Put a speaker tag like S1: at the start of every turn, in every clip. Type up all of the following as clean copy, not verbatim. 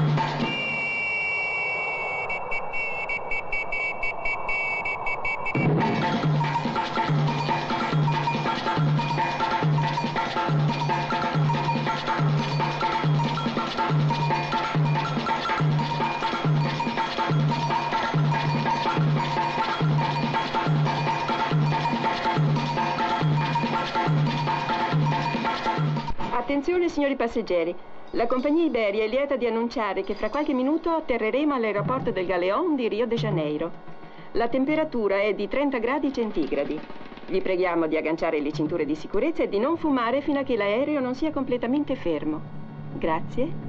S1: Attenzione signori passeggeri, la compagnia Iberia è lieta di annunciare che fra qualche minuto atterreremo all'aeroporto del Galeón di Rio de Janeiro. La temperatura è di 30 gradi centigradi. Vi preghiamo di agganciare le cinture di sicurezza e di non fumare fino a che l'aereo non sia completamente fermo. Grazie.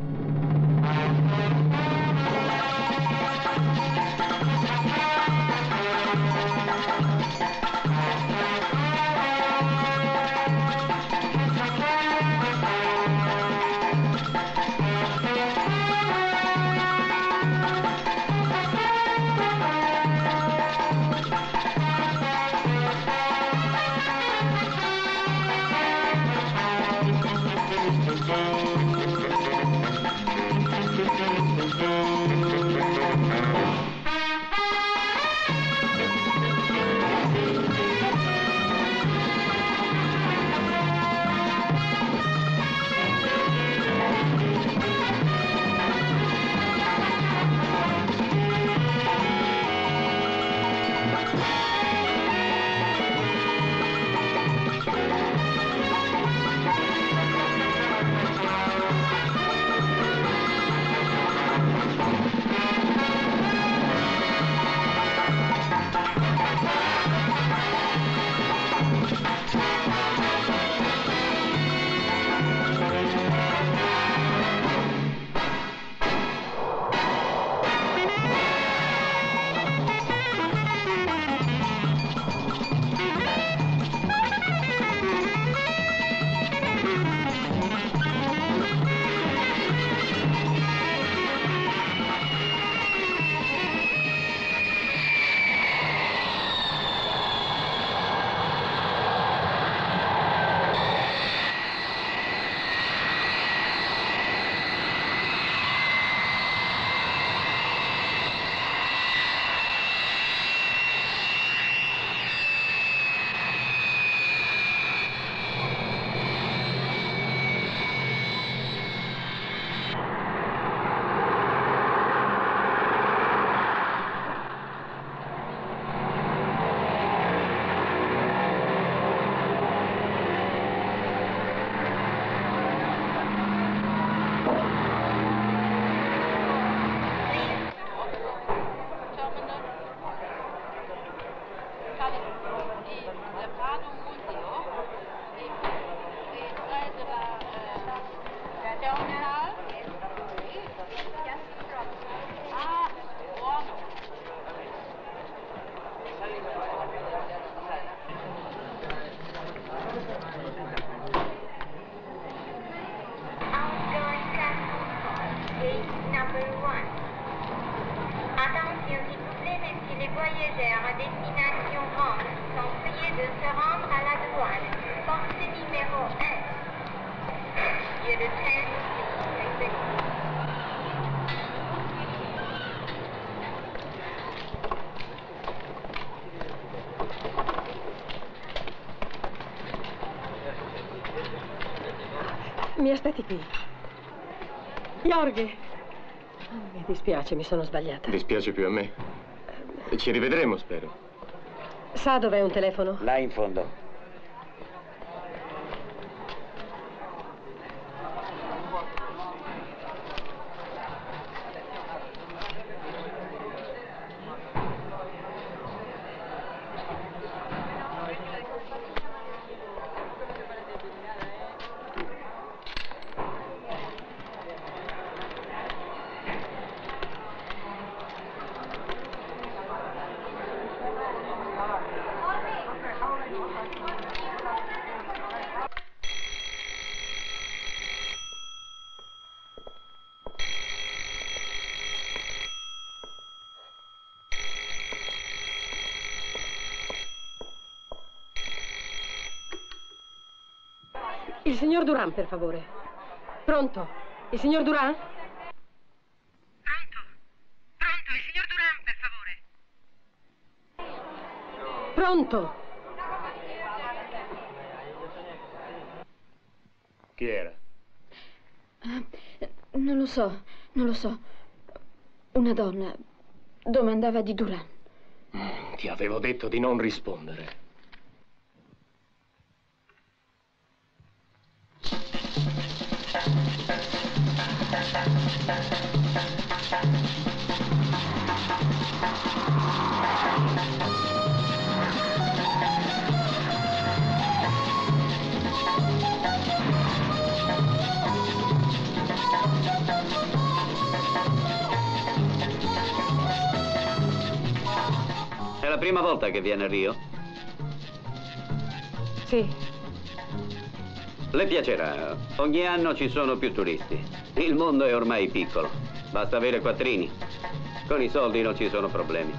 S2: Mi aspetti qui. Jorge! Mi dispiace, mi sono sbagliata.
S3: Dispiace più a me. Ci rivedremo, spero.
S2: Sa dov'è un telefono?
S4: Là in fondo.
S2: Il signor Durán, per favore. Pronto? Il signor Durán? Pronto?
S4: Chi era?
S5: Non lo so, non lo so. Una donna domandava di Duran.
S3: Ti avevo detto di non rispondere.
S6: È la prima volta che viene a Rio?
S2: Sì.
S6: Le piacerà. Ogni anno ci sono più turisti. Il mondo è ormai piccolo. Basta avere quattrini. Con i soldi non ci sono problemi.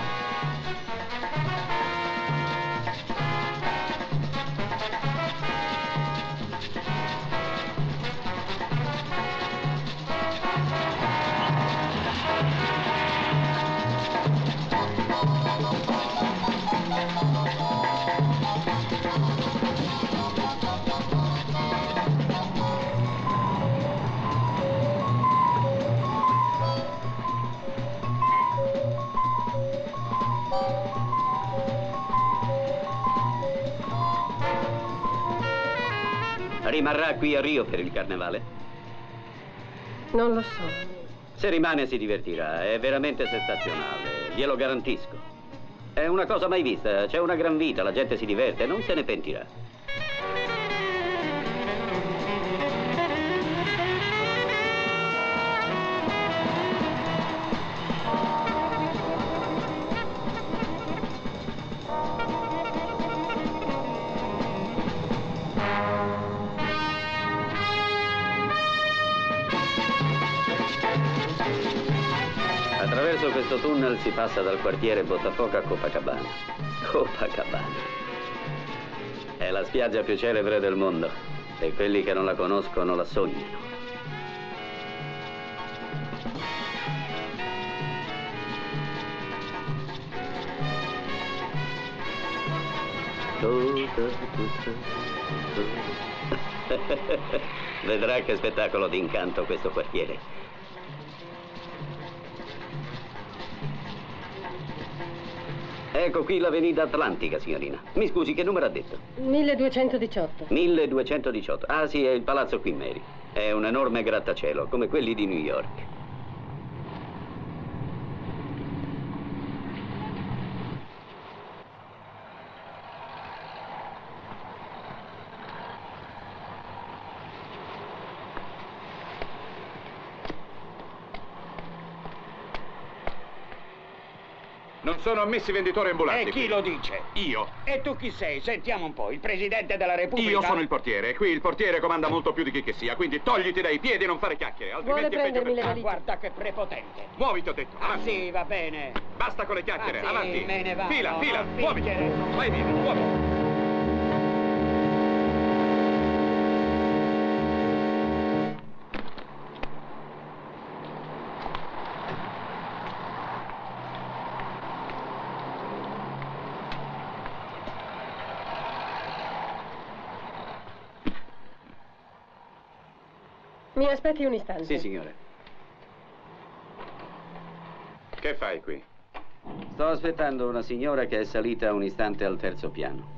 S6: Rimarrà qui a Rio per il carnevale?
S2: Non lo so.
S6: Se rimane si divertirà, è veramente sensazionale, glielo garantisco. È una cosa mai vista, c'è una gran vita, la gente si diverte, non se ne pentirà. Attraverso questo tunnel si passa dal quartiere Botafogo a Copacabana. Copacabana. È la spiaggia più celebre del mondo e quelli che non la conoscono la sognano. Vedrà che spettacolo d'incanto questo quartiere. Ecco qui l'avenida Atlantica, signorina. Mi scusi, che numero ha detto?
S2: 1218.
S6: 1218. Ah sì, è il palazzo Queen Mary. È un enorme grattacielo, come quelli di New York.
S4: Non sono ammessi venditori ambulanti.
S7: E chi lo dice?
S4: Io.
S7: E tu chi sei? Sentiamo un po', il Presidente della Repubblica?
S4: Io sono il portiere. Qui il portiere comanda molto più di chi che sia, quindi togliti dai piedi e non fare chiacchiere, altrimenti
S2: Vuole
S4: è peggio
S2: prendermi le
S4: per te.
S2: valigie?
S7: Guarda che prepotente.
S4: Muoviti, ho detto.
S7: Ah
S4: Avanti.
S7: sì, va bene.
S4: Basta con le chiacchiere,
S7: Ah, sì,
S4: avanti.
S7: me ne vado,
S4: Fila, fila,
S7: non
S4: muoviti.
S7: fingere.
S4: Vai via, muoviti.
S2: Mi aspetti un istante.
S6: Sì, signore.
S4: Che fai qui?
S6: Sto aspettando una signora che è salita un istante al terzo piano.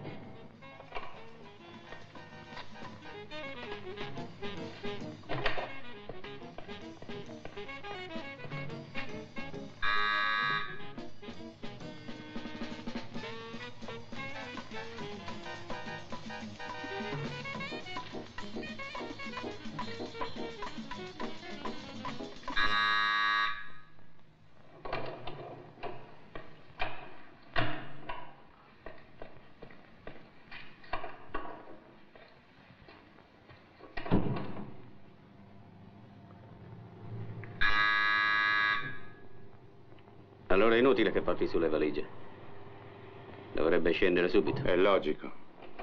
S6: Allora è inutile che porti sulle valigie. Dovrebbe scendere subito.
S4: È logico.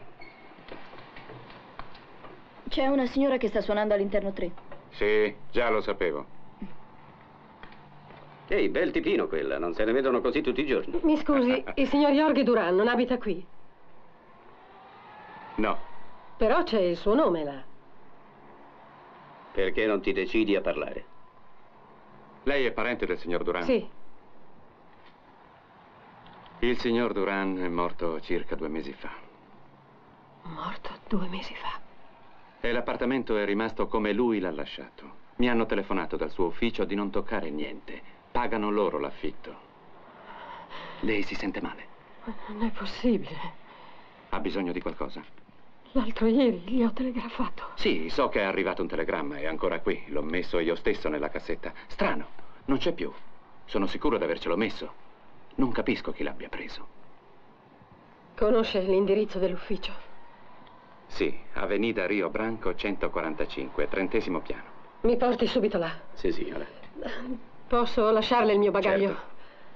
S5: C'è una signora che sta suonando all'interno 3.
S4: Sì, già lo sapevo.
S6: Ehi, bel tipino quella, non se ne vedono così tutti i giorni.
S2: Mi scusi, il signor Jorge Duran non abita qui?
S4: No.
S2: Però c'è il suo nome là.
S6: Perché non ti decidi a parlare?
S4: Lei è parente del signor Duran?
S2: Sì.
S4: Il signor Duran è morto circa 2 mesi fa.
S2: Morto 2 mesi fa.
S4: E l'appartamento è rimasto come lui l'ha lasciato. Mi hanno telefonato dal suo ufficio di non toccare niente. Pagano loro l'affitto. Lei si sente male?
S2: Non è possibile.
S4: Ha bisogno di qualcosa?
S2: L'altro ieri gli ho telegrafato.
S4: Sì, so che è arrivato un telegramma, è ancora qui. L'ho messo io stesso nella cassetta. Strano, non c'è più. Sono sicuro di avercelo messo. Non capisco chi l'abbia preso.
S2: Conosce l'indirizzo dell'ufficio?
S4: Sì, Avenida Rio Branco 145, 30° piano.
S2: Mi porti subito là.
S6: Sì, signora.
S2: Posso lasciarle il mio bagaglio?
S6: Certo.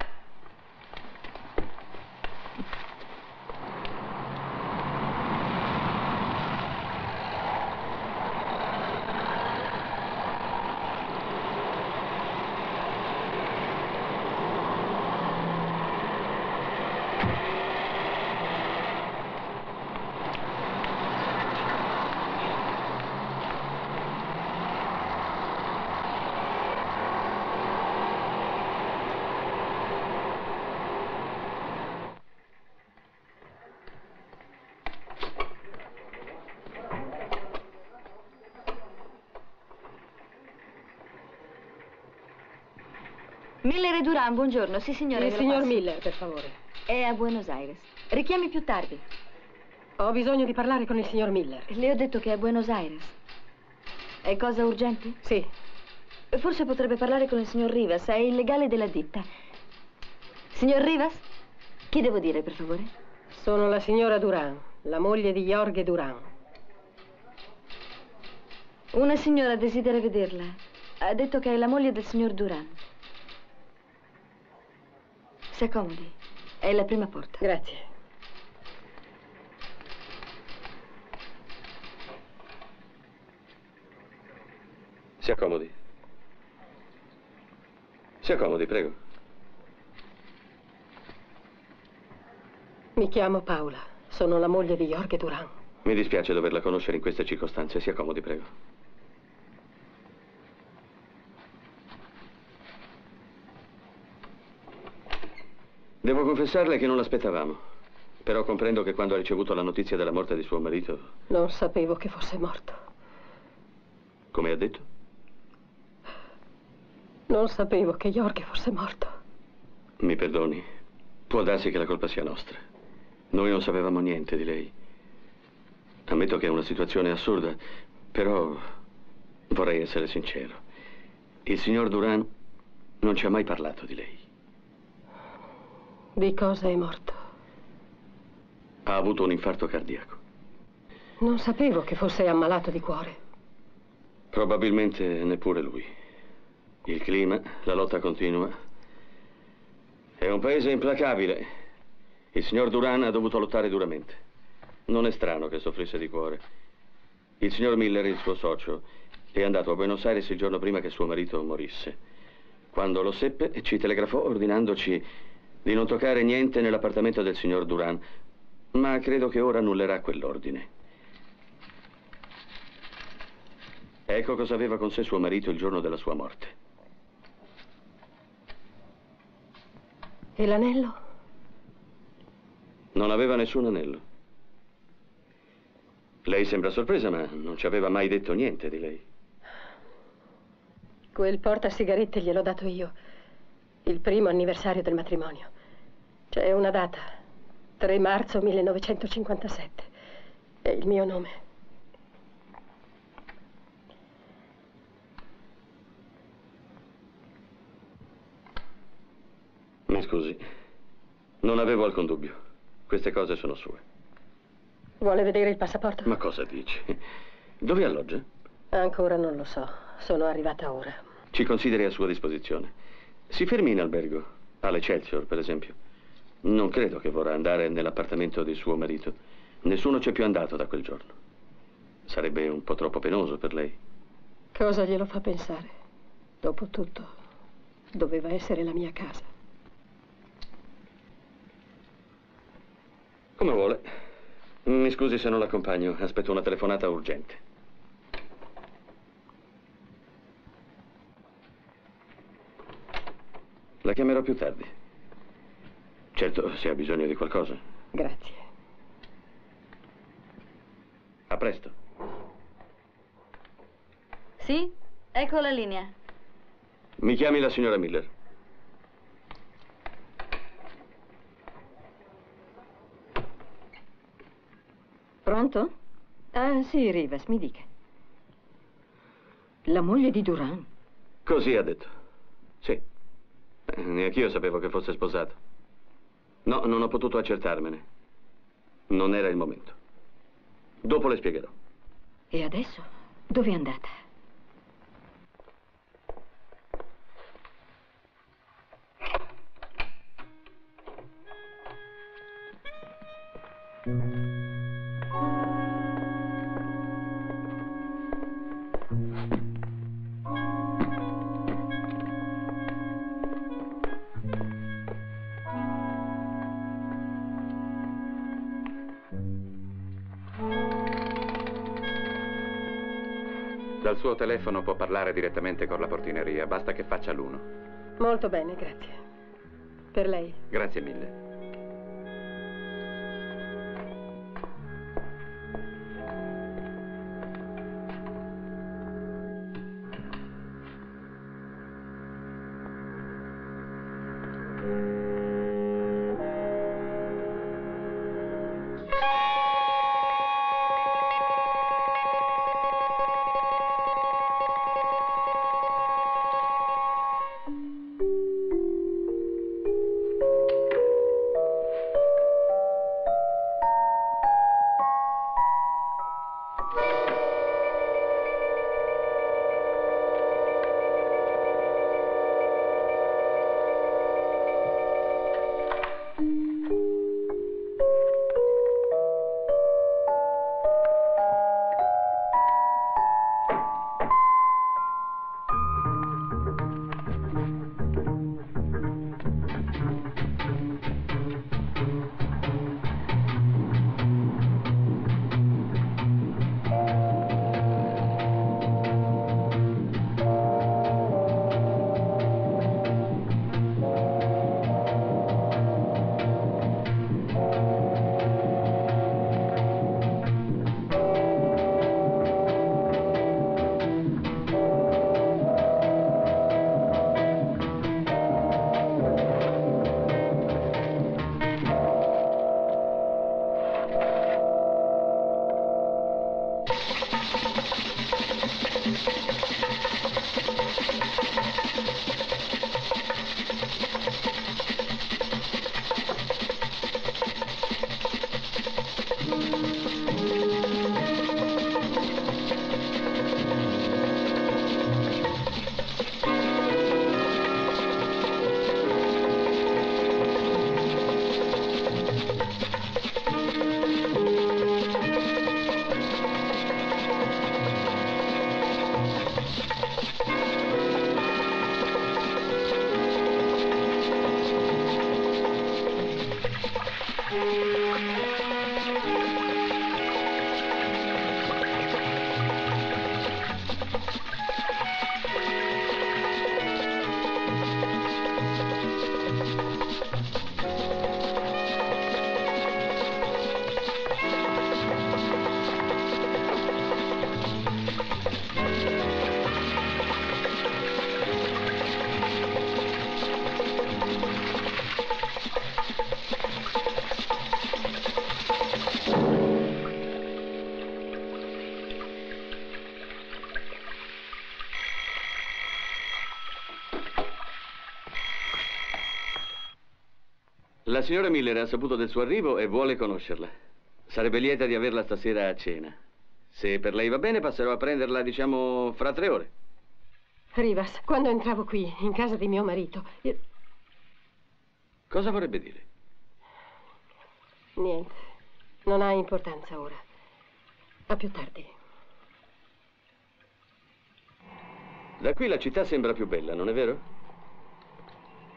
S8: Miller e Duran, buongiorno. Sì, signora.
S2: Il signor Miller, per favore.
S8: È a Buenos Aires. Richiami più tardi.
S2: Ho bisogno di parlare con il signor Miller.
S8: Le ho detto che è a Buenos Aires. È cosa urgente?
S2: Sì.
S8: Forse potrebbe parlare con il signor Rivas, è il legale della ditta. Signor Rivas? Chi devo dire, per favore?
S2: Sono la signora Duran, la moglie di Jorge Duran.
S8: Una signora desidera vederla. Ha detto che è la moglie del signor Duran. Si accomodi. È la prima porta.
S2: Grazie.
S6: Si accomodi. Si accomodi, prego.
S2: Mi chiamo Paola. Sono la moglie di Jorge Duran.
S6: Mi dispiace doverla conoscere in queste circostanze. Si accomodi, prego. Devo confessarle che non l'aspettavamo. Però comprendo che quando ha ricevuto la notizia della morte di suo marito...
S2: Non sapevo che fosse morto.
S6: Come ha detto?
S2: Non sapevo che Jorge fosse morto.
S6: Mi perdoni. Può darsi che la colpa sia nostra. Noi non sapevamo niente di lei. Ammetto che è una situazione assurda, però vorrei essere sincero. Il signor Duran non ci ha mai parlato di lei.
S2: Di cosa è morto?
S6: Ha avuto un infarto cardiaco.
S2: Non sapevo che fosse ammalato di cuore.
S6: Probabilmente neppure lui. Il clima, la lotta continua. È un paese implacabile. Il signor Duran ha dovuto lottare duramente. Non è strano che soffrisse di cuore. Il signor Miller, il suo socio, è andato a Buenos Aires il giorno prima che suo marito morisse. Quando lo seppe, ci telegrafò ordinandoci di non toccare niente nell'appartamento del signor Duran, ma credo che ora annullerà quell'ordine. Ecco cosa aveva con sé suo marito il giorno della sua morte.
S2: E l'anello?
S6: Non aveva nessun anello. Lei sembra sorpresa, ma non ci aveva mai detto niente di lei.
S2: Quel portasigarette gliel'ho dato io. Il primo anniversario del matrimonio. C'è una data. 3 marzo 1957. È il mio nome.
S6: Mi scusi. Non avevo alcun dubbio. Queste cose sono sue.
S2: Vuole vedere il passaporto?
S6: Ma cosa dici? Dove alloggia?
S2: Ancora non lo so. Sono arrivata ora.
S6: Ci consideri a sua disposizione. Si fermi in albergo, all'Excelsior, per esempio. Non credo che vorrà andare nell'appartamento di suo marito. Nessuno c'è più andato da quel giorno. Sarebbe un po' troppo penoso per lei.
S2: Cosa glielo fa pensare? Dopotutto, doveva essere la mia casa.
S4: Come vuole. Mi scusi se non l'accompagno, aspetto una telefonata urgente. La chiamerò più tardi. Certo, se ha bisogno di qualcosa.
S2: Grazie.
S4: A presto.
S8: Sì? Ecco la linea.
S4: Mi chiami la signora Miller.
S1: Pronto? Ah, sì, Rivas, mi dica. La moglie di Duran?
S4: Così ha detto. Sì. Neanch'io sapevo che fosse sposato. No, non ho potuto accertarmene. Non era il momento. Dopo le spiegherò.
S1: E adesso? Dove è andata?
S4: Dal suo telefono può parlare direttamente con la portineria, basta che faccia l'1.
S2: Molto bene, grazie. Per lei.
S4: Grazie mille. La signora Miller ha saputo del suo arrivo e vuole conoscerla. Sarebbe lieta di averla stasera a cena. Se per lei va bene, passerò a prenderla, diciamo, fra 3 ore.
S2: Rivas, quando entravo qui, in casa di mio marito, io...
S4: Cosa vorrebbe dire?
S2: Niente, non ha importanza ora. A più tardi.
S4: Da qui la città sembra più bella, non è vero?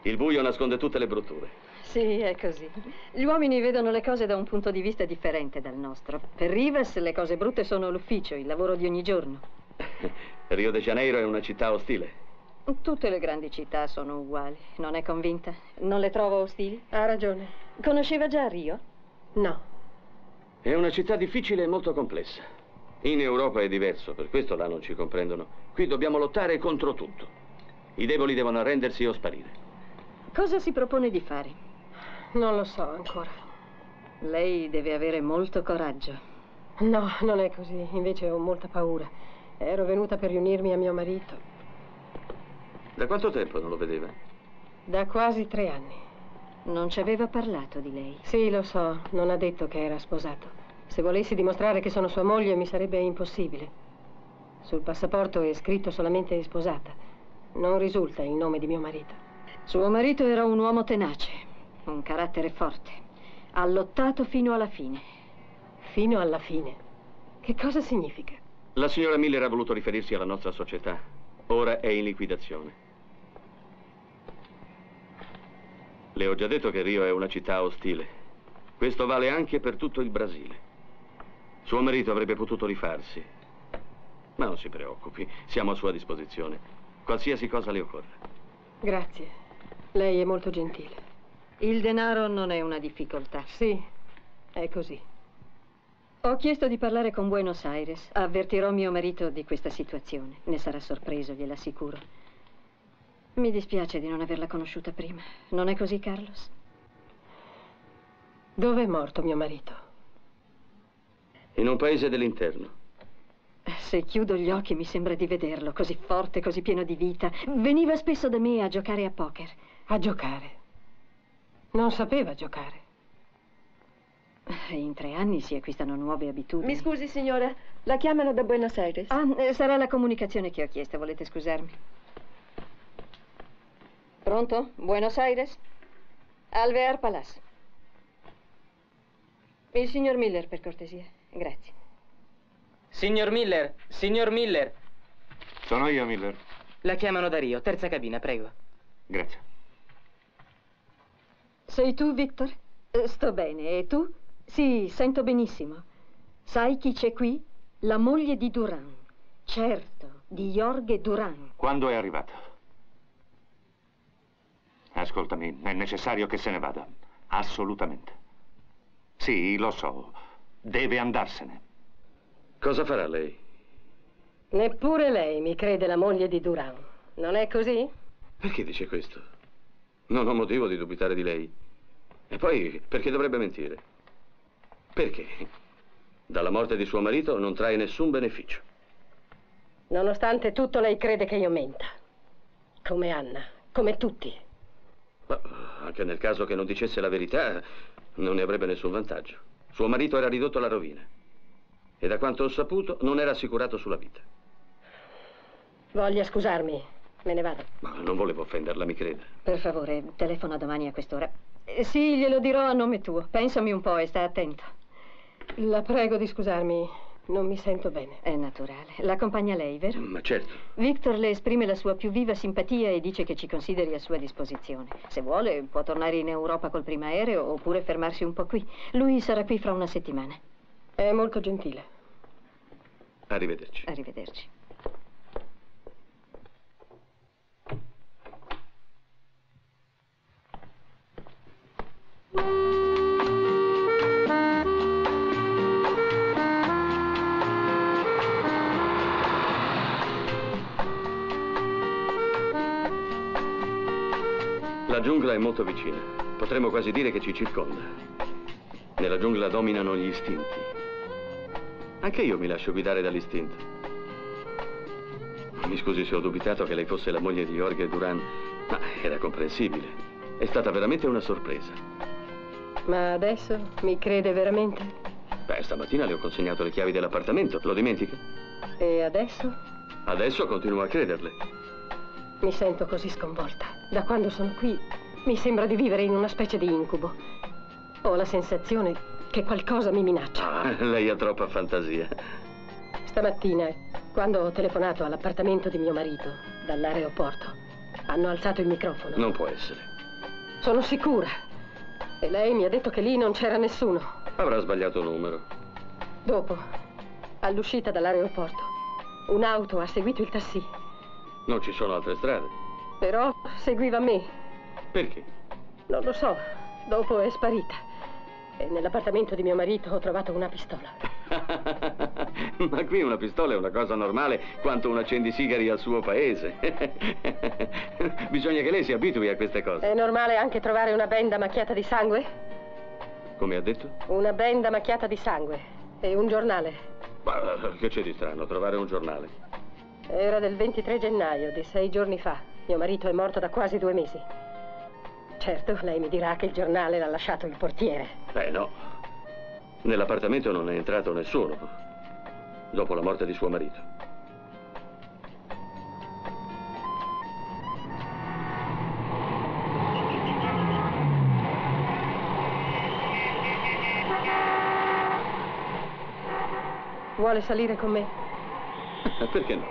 S6: Il buio nasconde tutte le brutture.
S2: Sì, è così. Gli uomini vedono le cose da un punto di vista differente dal nostro. Per Rivas le cose brutte sono l'ufficio, il lavoro di ogni giorno.
S6: Rio de Janeiro è una città ostile.
S2: Tutte le grandi città sono uguali. Non è convinta? Non le trovo ostili?
S9: Ha ragione.
S2: Conosceva già Rio?
S9: No.
S6: È una città difficile e molto complessa. In Europa è diverso, per questo là non ci comprendono. Qui dobbiamo lottare contro tutto. I deboli devono arrendersi o sparire.
S2: Cosa si propone di fare?
S9: Non lo so ancora.
S2: Lei deve avere molto coraggio.
S9: No, non è così. Invece ho molta paura. Ero venuta per riunirmi a mio marito.
S6: Da quanto tempo non lo vedeva?
S9: Da quasi 3 anni.
S2: Non ci aveva parlato di lei?
S9: Sì, lo so. Non ha detto che era sposato. Se volessi dimostrare che sono sua moglie mi sarebbe impossibile. Sul passaporto è scritto solamente sposata. Non risulta il nome di mio marito.
S2: Suo marito era un uomo tenace, un carattere forte. Ha lottato fino alla fine.
S9: Fino alla fine? Che cosa significa?
S6: La signora Miller ha voluto riferirsi alla nostra società. Ora è in liquidazione. Le ho già detto che Rio è una città ostile. Questo vale anche per tutto il Brasile. Suo marito avrebbe potuto rifarsi. Ma non si preoccupi, siamo a sua disposizione. Qualsiasi cosa le occorra.
S9: Grazie. Lei è molto gentile.
S2: Il denaro non è una difficoltà.
S9: Sì, è così.
S2: Ho chiesto di parlare con Buenos Aires. Avvertirò mio marito di questa situazione. Ne sarà sorpreso, gliel'assicuro. Mi dispiace di non averla conosciuta prima. Non è così, Carlos?
S9: Dove è morto mio marito?
S6: In un paese dell'interno.
S2: Se chiudo gli occhi mi sembra di vederlo, così forte, così pieno di vita. Veniva spesso da me a giocare a poker.
S9: A giocare? Non sapeva giocare.
S2: In 3 anni si acquistano nuove abitudini.
S1: Mi scusi, signora, la chiamano da Buenos Aires.
S2: Sarà la comunicazione che ho chiesto, volete scusarmi? Pronto? Buenos Aires? Alvear Palace. Il signor Miller, per cortesia. Grazie.
S10: Signor Miller, signor Miller.
S4: Sono io, Miller.
S10: La chiamano da Rio, terza cabina, prego.
S4: Grazie.
S2: Sei tu, Victor? Sto bene, e tu? Sì, sento benissimo. Sai chi c'è qui? La moglie di Duran. Certo, di Jorge Duran.
S4: Quando è arrivata? Ascoltami, è necessario che se ne vada. Assolutamente. Sì, lo so. Deve andarsene.
S6: Cosa farà lei?
S9: Neppure lei mi crede la moglie di Duran. Non è così?
S6: Perché dice questo? Non ho motivo di dubitare di lei. E poi, perché dovrebbe mentire? Perché? Dalla morte di suo marito non trae nessun beneficio.
S9: Nonostante tutto, lei crede che io menta. Come Anna, come tutti.
S6: Ma anche nel caso che non dicesse la verità, non ne avrebbe nessun vantaggio. Suo marito era ridotto alla rovina. E da quanto ho saputo, non era assicurato sulla vita.
S9: Voglia scusarmi, me ne vado.
S6: Ma non volevo offenderla, mi creda.
S2: Per favore, telefona domani a quest'ora. Sì, glielo dirò a nome tuo. Pensami un po' e sta attento.
S9: La prego di scusarmi, non mi sento bene.
S2: È naturale. L'accompagna lei, vero?
S6: Ma certo.
S2: Victor le esprime la sua più viva simpatia e dice che ci consideri a sua disposizione. Se vuole, può tornare in Europa col primo aereo oppure fermarsi un po' qui. Lui sarà qui fra una settimana.
S9: È molto gentile.
S6: Arrivederci.
S2: Arrivederci.
S6: La giungla è molto vicina. Potremmo quasi dire che ci circonda. Nella giungla dominano gli istinti. Anche io mi lascio guidare dall'istinto. Mi scusi se ho dubitato che lei fosse la moglie di Jorge Duran, ma era comprensibile. È stata veramente una sorpresa.
S9: Ma adesso mi crede veramente?
S6: Beh, stamattina le ho consegnato le chiavi dell'appartamento, lo dimentica?
S9: E adesso?
S6: Adesso continuo a crederle.
S9: Mi sento così sconvolta. Da quando sono qui mi sembra di vivere in una specie di incubo. Ho la sensazione che qualcosa mi minaccia.
S6: Ah, lei ha troppa fantasia.
S9: Stamattina, quando ho telefonato all'appartamento di mio marito dall'aeroporto, hanno alzato il microfono.
S6: Non può essere.
S9: Sono sicura. E lei mi ha detto che lì non c'era nessuno.
S6: Avrà sbagliato numero.
S9: Dopo, all'uscita dall'aeroporto, un'auto ha seguito il taxi.
S6: Non ci sono altre strade.
S9: Però seguiva me.
S6: Perché?
S9: Non lo so. Dopo è sparita. E nell'appartamento di mio marito ho trovato una pistola.
S6: Ma qui una pistola è una cosa normale quanto un accendisigari al suo paese. Bisogna che lei si abitui a queste cose.
S9: È normale anche trovare una benda macchiata di sangue?
S6: Come ha detto?
S9: Una benda macchiata di sangue. E un giornale.
S6: Ma che c'è di strano trovare un giornale?
S9: Era del 23 gennaio, di 6 giorni fa. Mio marito è morto da quasi 2 mesi. Certo, lei mi dirà che il giornale l'ha lasciato il portiere.
S6: No. Nell'appartamento non è entrato nessuno dopo la morte di suo marito.
S9: Vuole salire con me?
S6: Perché no?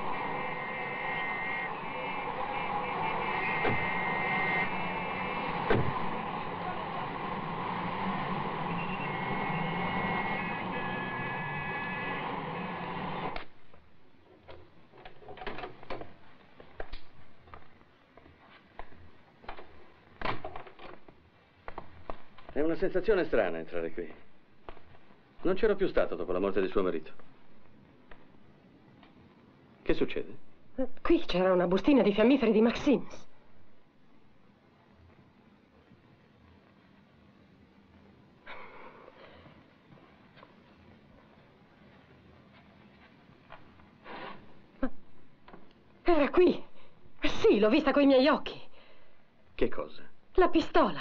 S6: È una sensazione strana entrare qui. Non c'ero più stato dopo la morte di suo marito. Che succede?
S9: Qui c'era una bustina di fiammiferi di Maxims. Era qui. Sì, l'ho vista coi miei occhi.
S6: Che cosa?
S9: La pistola.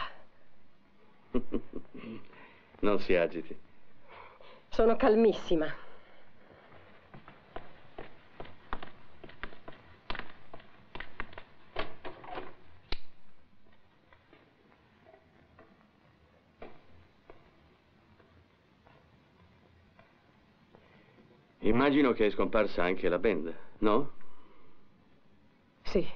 S6: Non si agiti.
S9: Sono calmissima.
S6: Immagino che è scomparsa anche la benda, no?
S9: Sì.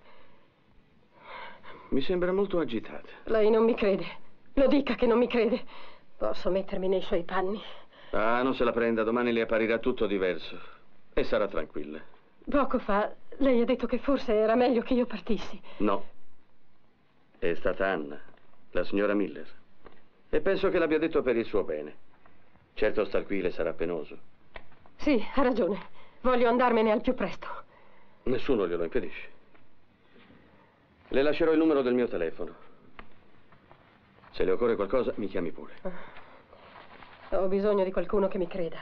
S6: Mi sembra molto agitata.
S9: Lei non mi crede. Lo dica che non mi crede. Posso mettermi nei suoi panni?
S6: Ah, non se la prenda, domani le apparirà tutto diverso. E sarà tranquilla.
S9: Poco fa lei ha detto che forse era meglio che io partissi.
S6: No. È stata Anna, la signora Miller. E penso che l'abbia detto per il suo bene. Certo star qui le sarà penoso.
S9: Sì, ha ragione. Voglio andarmene al più presto.
S6: Nessuno glielo impedisce. Le lascerò il numero del mio telefono. Se le occorre qualcosa, mi chiami pure.
S9: Ho bisogno di qualcuno che mi creda.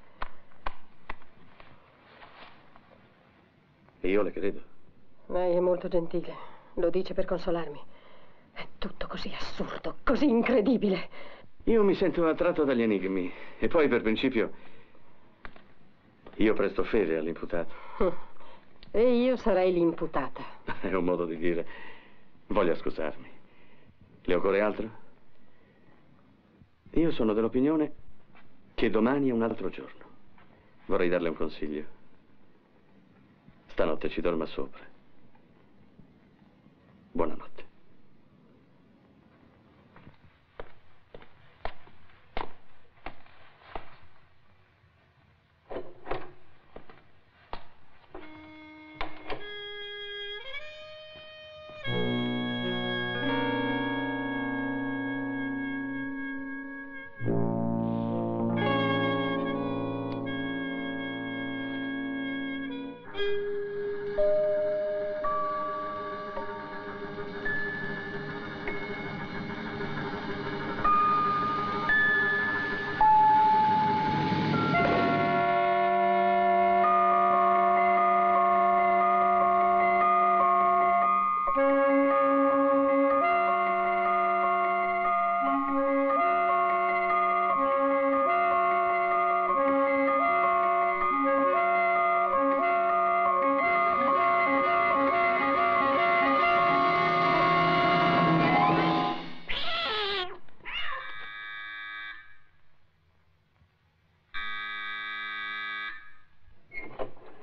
S6: E io le credo.
S9: Lei è molto gentile. Lo dice per consolarmi. È tutto così assurdo, così incredibile.
S6: Io mi sento attratto dagli enigmi. E poi, per principio, io presto fede all'imputato.
S9: E io sarei l'imputata.
S6: È un modo di dire. Voglia scusarmi. Le occorre altro? Io sono dell'opinione che domani è un altro giorno. Vorrei darle un consiglio. Stanotte ci dorma sopra. Buonanotte.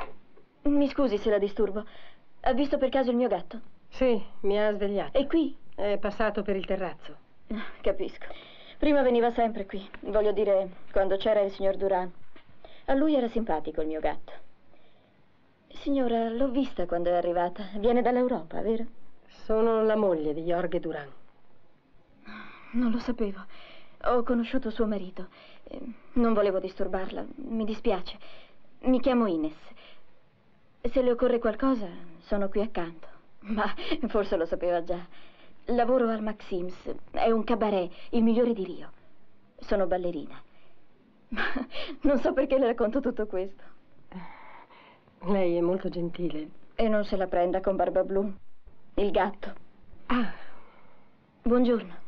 S8: Mi scusi se la disturbo. Ha visto per caso il mio gatto?
S9: Sì, mi ha svegliato.
S8: È qui?
S9: È passato per il terrazzo.
S8: Capisco. Prima veniva sempre qui, voglio dire, quando c'era il signor Duran. A lui era simpatico il mio gatto. Signora, l'ho vista quando è arrivata. Viene dall'Europa, vero?
S9: Sono la moglie di Jorge Duran.
S8: Non lo sapevo. Ho conosciuto suo marito. Non volevo disturbarla, mi dispiace. Mi chiamo Ines. Se le occorre qualcosa, sono qui accanto. Ma forse lo sapeva già. Lavoro al Maxims. È un cabaret, il migliore di Rio. Sono ballerina. Ma non so perché le racconto tutto questo.
S9: Lei è molto gentile.
S8: E non se la prenda con Barba Blu. Il gatto.
S9: Ah.
S8: Buongiorno.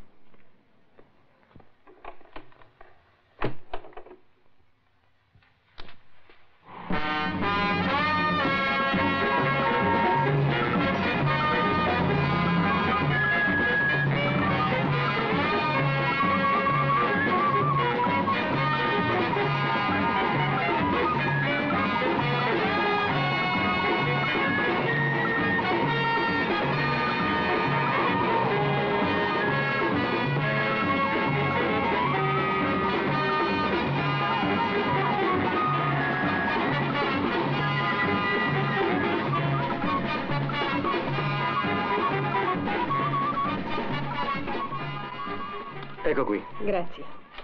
S3: Ecco qui.
S9: Grazie.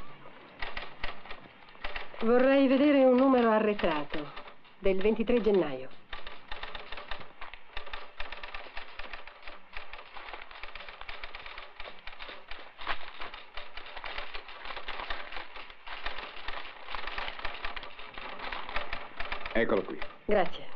S9: Vorrei vedere un numero arretrato del 23 gennaio.
S3: Eccolo qui.
S9: Grazie.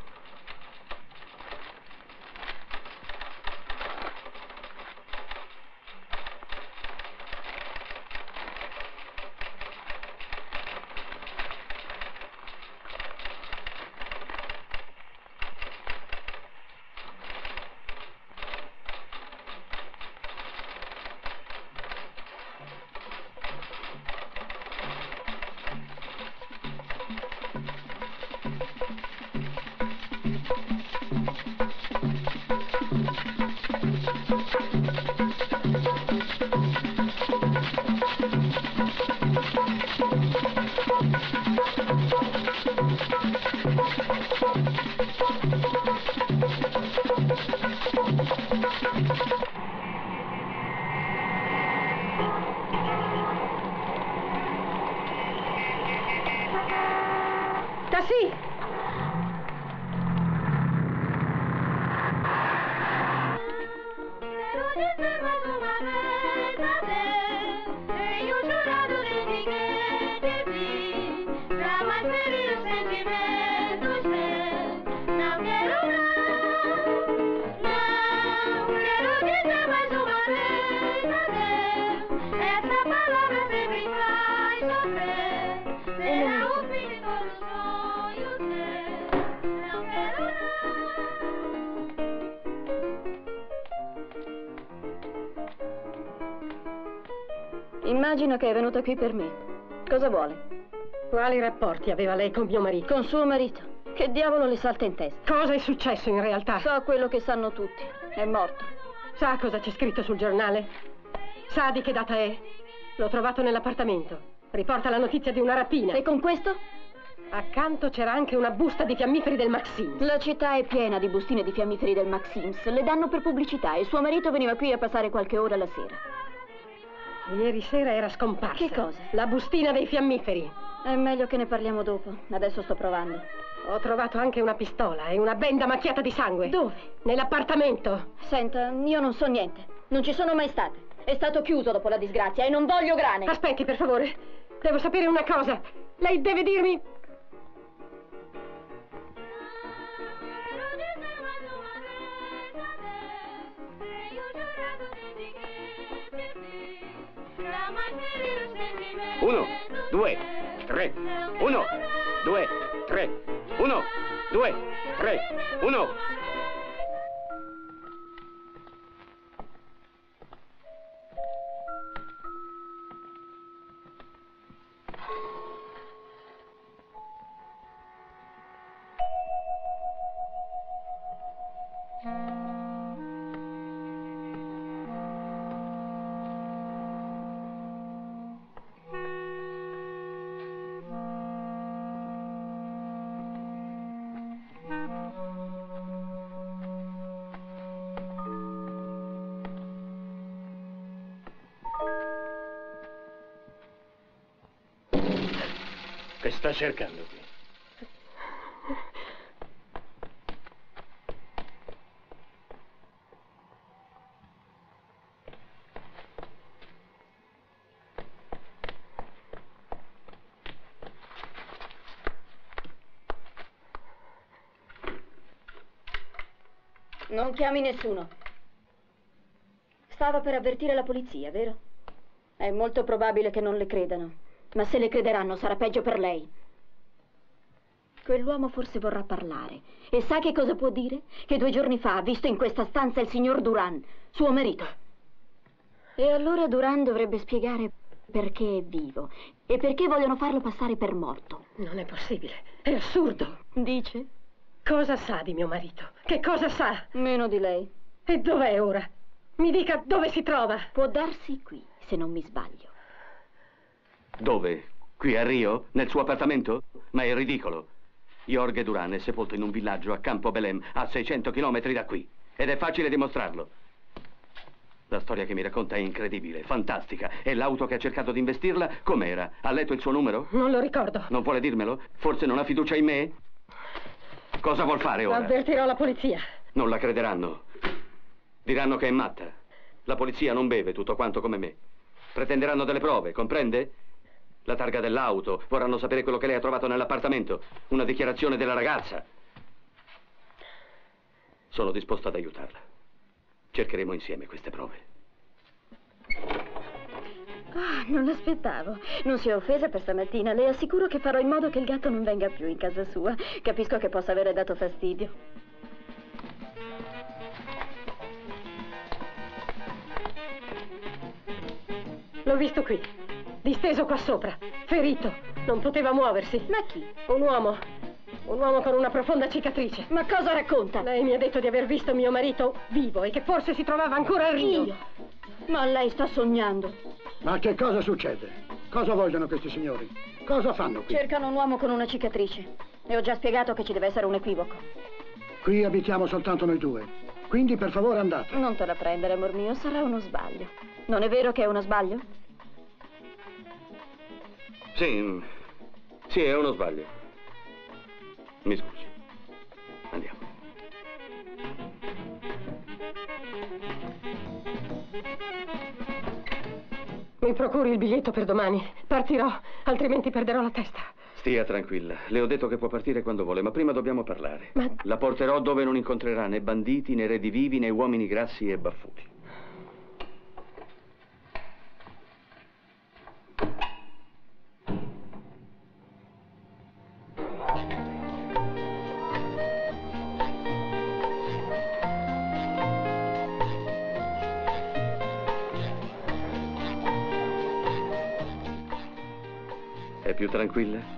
S9: Tassi!
S8: Immagino che è venuta qui per me. Cosa vuole?
S9: Quali rapporti aveva lei con mio marito?
S8: Con suo marito. Che diavolo le salta in testa?
S9: Cosa è successo in realtà?
S8: So quello che sanno tutti. È morto.
S9: Sa cosa c'è scritto sul giornale? Sa di che data è? L'ho trovato nell'appartamento. Riporta la notizia di una rapina.
S8: E con questo?
S9: Accanto c'era anche una busta di fiammiferi del Maxims.
S8: La città è piena di bustine di fiammiferi del Maxims. Le danno per pubblicità e suo marito veniva qui a passare qualche ora la sera.
S9: Ieri sera era scomparsa.
S8: Che cosa?
S9: La bustina dei fiammiferi.
S8: È meglio che ne parliamo dopo. Adesso sto provando.
S9: Ho trovato anche una pistola e una benda macchiata di sangue.
S8: Dove?
S9: Nell'appartamento.
S8: Senta, io non so niente. Non ci sono mai state. È stato chiuso dopo la disgrazia e non voglio grane.
S9: Aspetti, per favore. Devo sapere una cosa. Lei deve dirmi...
S7: Uno, due, tre. Uno, due, tre. Uno, due, tre. Uno.
S11: Che sta cercando qui?
S8: Non chiami nessuno. Stava per avvertire la polizia, vero? È molto probabile che non le credano, ma se le crederanno sarà peggio per lei. Quell'uomo forse vorrà parlare. E sa che cosa può dire? Che 2 giorni fa ha visto in questa stanza il signor Duran, suo marito. E allora Duran dovrebbe spiegare perché è vivo e perché vogliono farlo passare per morto.
S9: Non è possibile, è assurdo.
S8: Dice?
S9: Cosa sa di mio marito? Che cosa sa?
S8: Meno di lei.
S9: E dov'è ora? Mi dica dove si trova.
S8: Può darsi qui, se non mi sbaglio.
S7: Dove? Qui a Rio? Nel suo appartamento? Ma è ridicolo. Jorge Duran è sepolto in un villaggio a Campo Belém, a 600 chilometri da qui. Ed è facile dimostrarlo. La storia che mi racconta è incredibile, fantastica. E l'auto che ha cercato di investirla, com'era? Ha letto il suo numero?
S9: Non lo ricordo.
S7: Non vuole dirmelo? Forse non ha fiducia in me? Cosa vuol fare ora?
S9: Avvertirò la polizia.
S7: Non la crederanno. Diranno che è matta. La polizia non beve tutto quanto come me. Pretenderanno delle prove, comprende? La targa dell'auto, vorranno sapere quello che lei ha trovato nell'appartamento, una dichiarazione della ragazza. Sono disposto ad aiutarla. Cercheremo insieme queste prove.
S8: Ah, non l'aspettavo. Non si è offesa per stamattina. Le assicuro che farò in modo che il gatto non venga più in casa sua. Capisco che possa avere dato fastidio.
S9: L'ho visto qui, disteso qua sopra, ferito. Non poteva muoversi.
S8: Ma chi?
S9: Un uomo. Un uomo con una profonda cicatrice.
S8: Ma cosa racconta?
S9: Lei mi ha detto di aver visto mio marito vivo e che forse si trovava ancora a Rio.
S8: Io? Ma lei sta sognando.
S12: Ma che cosa succede? Cosa vogliono questi signori? Cosa fanno qui?
S8: Cercano un uomo con una cicatrice. E ho già spiegato che ci deve essere un equivoco.
S12: Qui abitiamo soltanto noi due. Quindi per favore andate.
S8: Non te la prendere, amor mio, sarà uno sbaglio. Non è vero che è uno sbaglio?
S7: Sì, è uno sbaglio. Mi scusi. Andiamo.
S9: Mi procuri il biglietto per domani. Partirò, altrimenti perderò la testa.
S7: Stia tranquilla. Le ho detto che può partire quando vuole, ma prima dobbiamo parlare.
S9: Ma...
S7: La porterò dove non incontrerà né banditi, né redivivi, né uomini grassi e baffuti. È più tranquilla?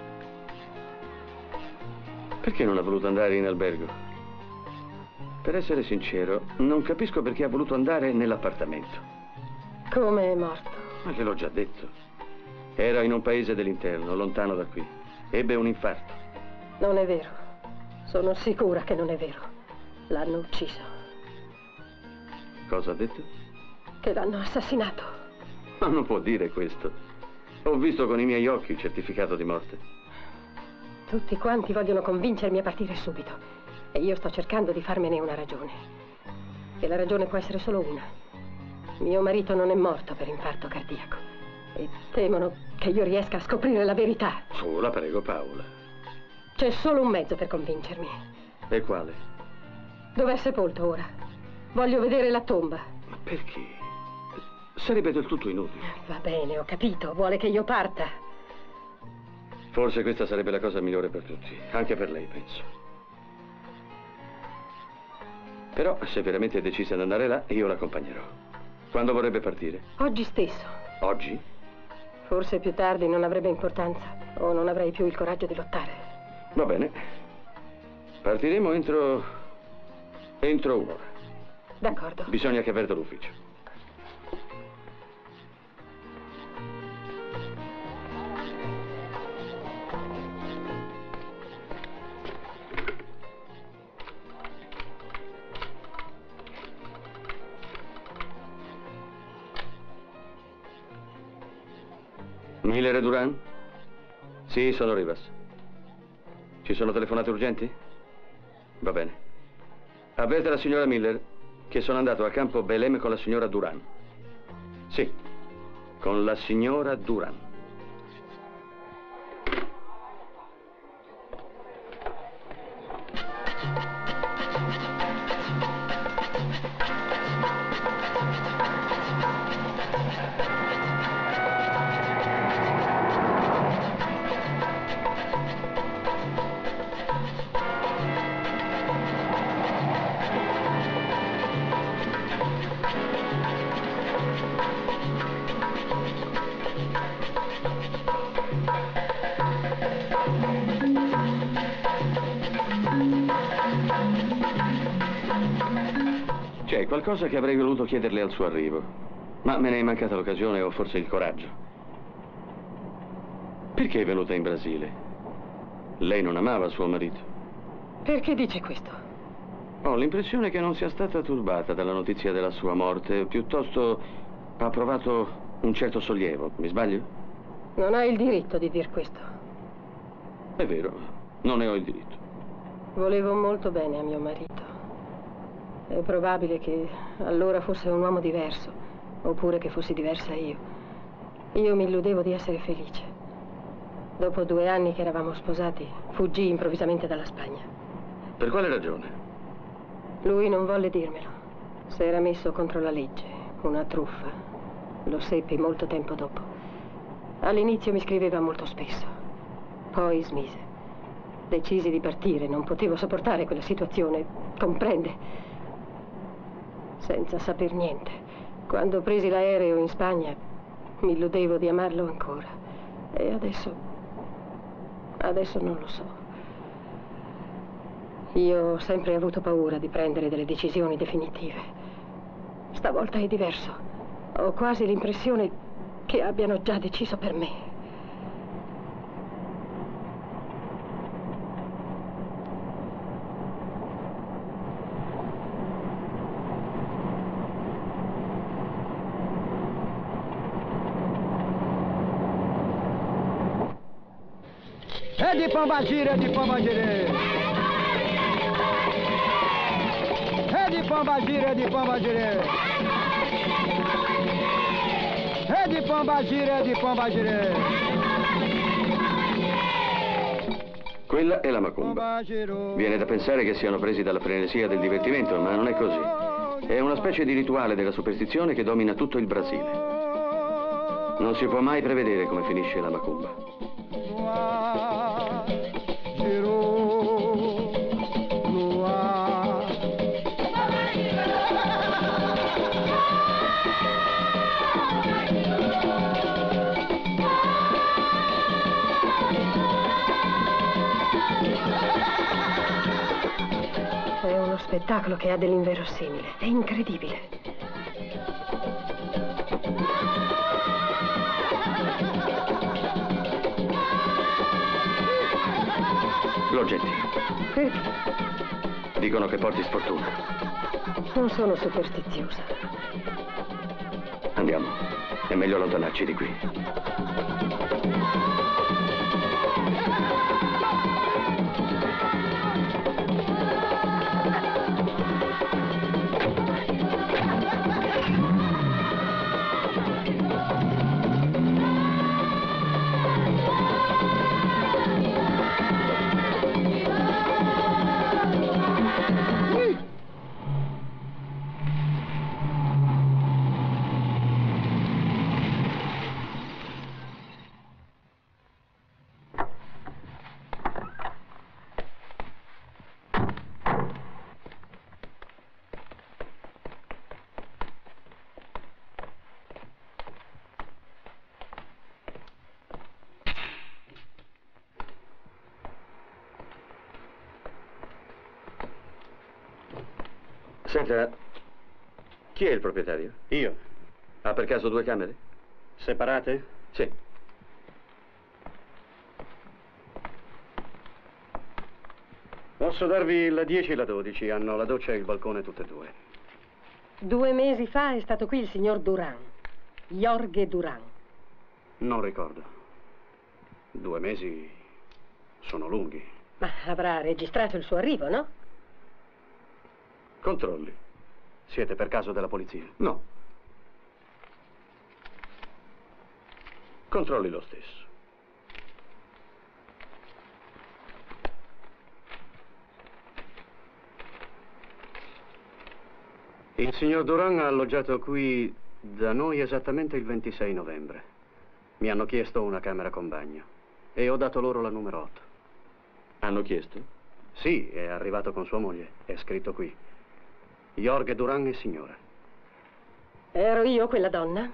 S7: Perché non ha voluto andare in albergo? Per essere sincero, non capisco perché ha voluto andare nell'appartamento.
S9: Come è morto?
S7: Ma gliel'ho già detto. Era in un paese dell'interno, lontano da qui. Ebbe un infarto.
S9: Non è vero. Sono sicura che non è vero. L'hanno ucciso.
S7: Cosa ha detto?
S9: Che l'hanno assassinato.
S7: Ma non può dire questo. Ho visto con i miei occhi il certificato di morte.
S9: Tutti quanti vogliono convincermi a partire subito. E io sto cercando di farmene una ragione. E la ragione può essere solo una. Mio marito non è morto per infarto cardiaco. E temono che io riesca a scoprire la verità.
S7: Su, la prego, Paola.
S9: C'è solo un mezzo per convincermi.
S7: E quale?
S9: Dov'è sepolto ora? Voglio vedere la tomba.
S7: Ma perché? Sarebbe del tutto inutile.
S9: Va bene, ho capito. Vuole che io parta.
S7: Forse questa sarebbe la cosa migliore per tutti. Anche per lei, penso. Però, se veramente è decisa ad andare là, io l'accompagnerò. Quando vorrebbe partire?
S9: Oggi stesso.
S7: Oggi?
S9: Forse più tardi non avrebbe importanza. O non avrei più il coraggio di lottare.
S7: Va bene. Partiremo entro un'ora.
S9: D'accordo.
S7: Bisogna che avverta l'ufficio. Miller e Duran? Sì, sono Rivas. Ci sono telefonate urgenti? Va bene. Avverte la signora Miller che sono andato a Campo Belém con la signora Duran. Sì, con la signora Duran. C'è qualcosa che avrei voluto chiederle al suo arrivo, ma me ne è mancata l'occasione o forse il coraggio. Perché è venuta in Brasile? Lei non amava suo marito.
S9: Perché dice questo?
S7: Ho l'impressione che non sia stata turbata dalla notizia della sua morte, piuttosto ha provato un certo sollievo, mi sbaglio?
S9: Non hai il diritto di dir questo.
S7: È vero, non ne ho il diritto.
S9: Volevo molto bene a mio marito. È probabile che allora fosse un uomo diverso, oppure che fossi diversa io. Io mi illudevo di essere felice. Dopo 2 anni che eravamo sposati, fuggii improvvisamente dalla Spagna.
S7: Per quale ragione?
S9: Lui non volle dirmelo. Si era messo contro la legge, una truffa. Lo seppi molto tempo dopo. All'inizio mi scriveva molto spesso. Poi smise. Decisi di partire, non potevo sopportare quella situazione, comprende? Senza saper niente. Quando presi l'aereo in Spagna, mi illudevo di amarlo ancora. E adesso non lo so. Io ho sempre avuto paura di prendere delle decisioni definitive. Stavolta è diverso. Ho quasi l'impressione che abbiano già deciso per me.
S12: É de Pombagira, é de Pombagira. É de Pombagira, é de Pombagira. É de Pombagira, é de Pombagira.
S7: Quella è la macumba. Viene da pensare che siano presi dalla frenesia del divertimento, ma non è così. È una specie di rituale della superstizione che domina tutto il Brasile. Non si può mai prevedere come finisce la macumba.
S9: È uno spettacolo che ha dell'inverosimile. È incredibile.
S7: L'oggetti.
S9: Perché?
S7: Dicono che porti sfortuna.
S9: Non sono superstiziosa.
S7: Andiamo. È meglio allontanarci di qui. Senta, chi è il proprietario?
S11: Io.
S7: Ha per caso 2 camere?
S11: Separate?
S7: Sì.
S11: Posso darvi la 10 e la 12, hanno la doccia e il balcone tutte e 2.
S9: 2 mesi fa è stato qui il signor Duran, Jorge Duran.
S11: Non ricordo. 2 mesi sono lunghi.
S9: Ma avrà registrato il suo arrivo, no?
S11: Controlli. Siete per caso della polizia?
S7: No.
S11: Controlli lo stesso. Il signor Duran ha alloggiato qui da noi esattamente il 26 novembre. Mi hanno chiesto una camera con bagno e ho dato loro la numero 8.
S7: Hanno chiesto?
S11: Sì, è arrivato con sua moglie. È scritto qui. Jorge Duran e signora.
S9: Ero io quella donna?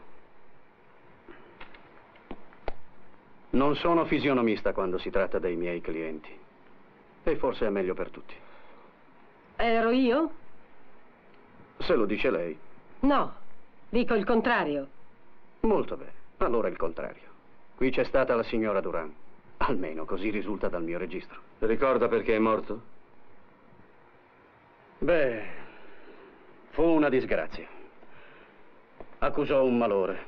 S11: Non sono fisionomista quando si tratta dei miei clienti. E forse è meglio per tutti.
S9: Ero io?
S11: Se lo dice lei.
S9: No, dico il contrario.
S11: Molto bene. Allora il contrario. Qui c'è stata la signora Duran. Almeno così risulta dal mio registro.
S7: Ricorda perché è morto?
S11: Beh, fu una disgrazia. Accusò un malore.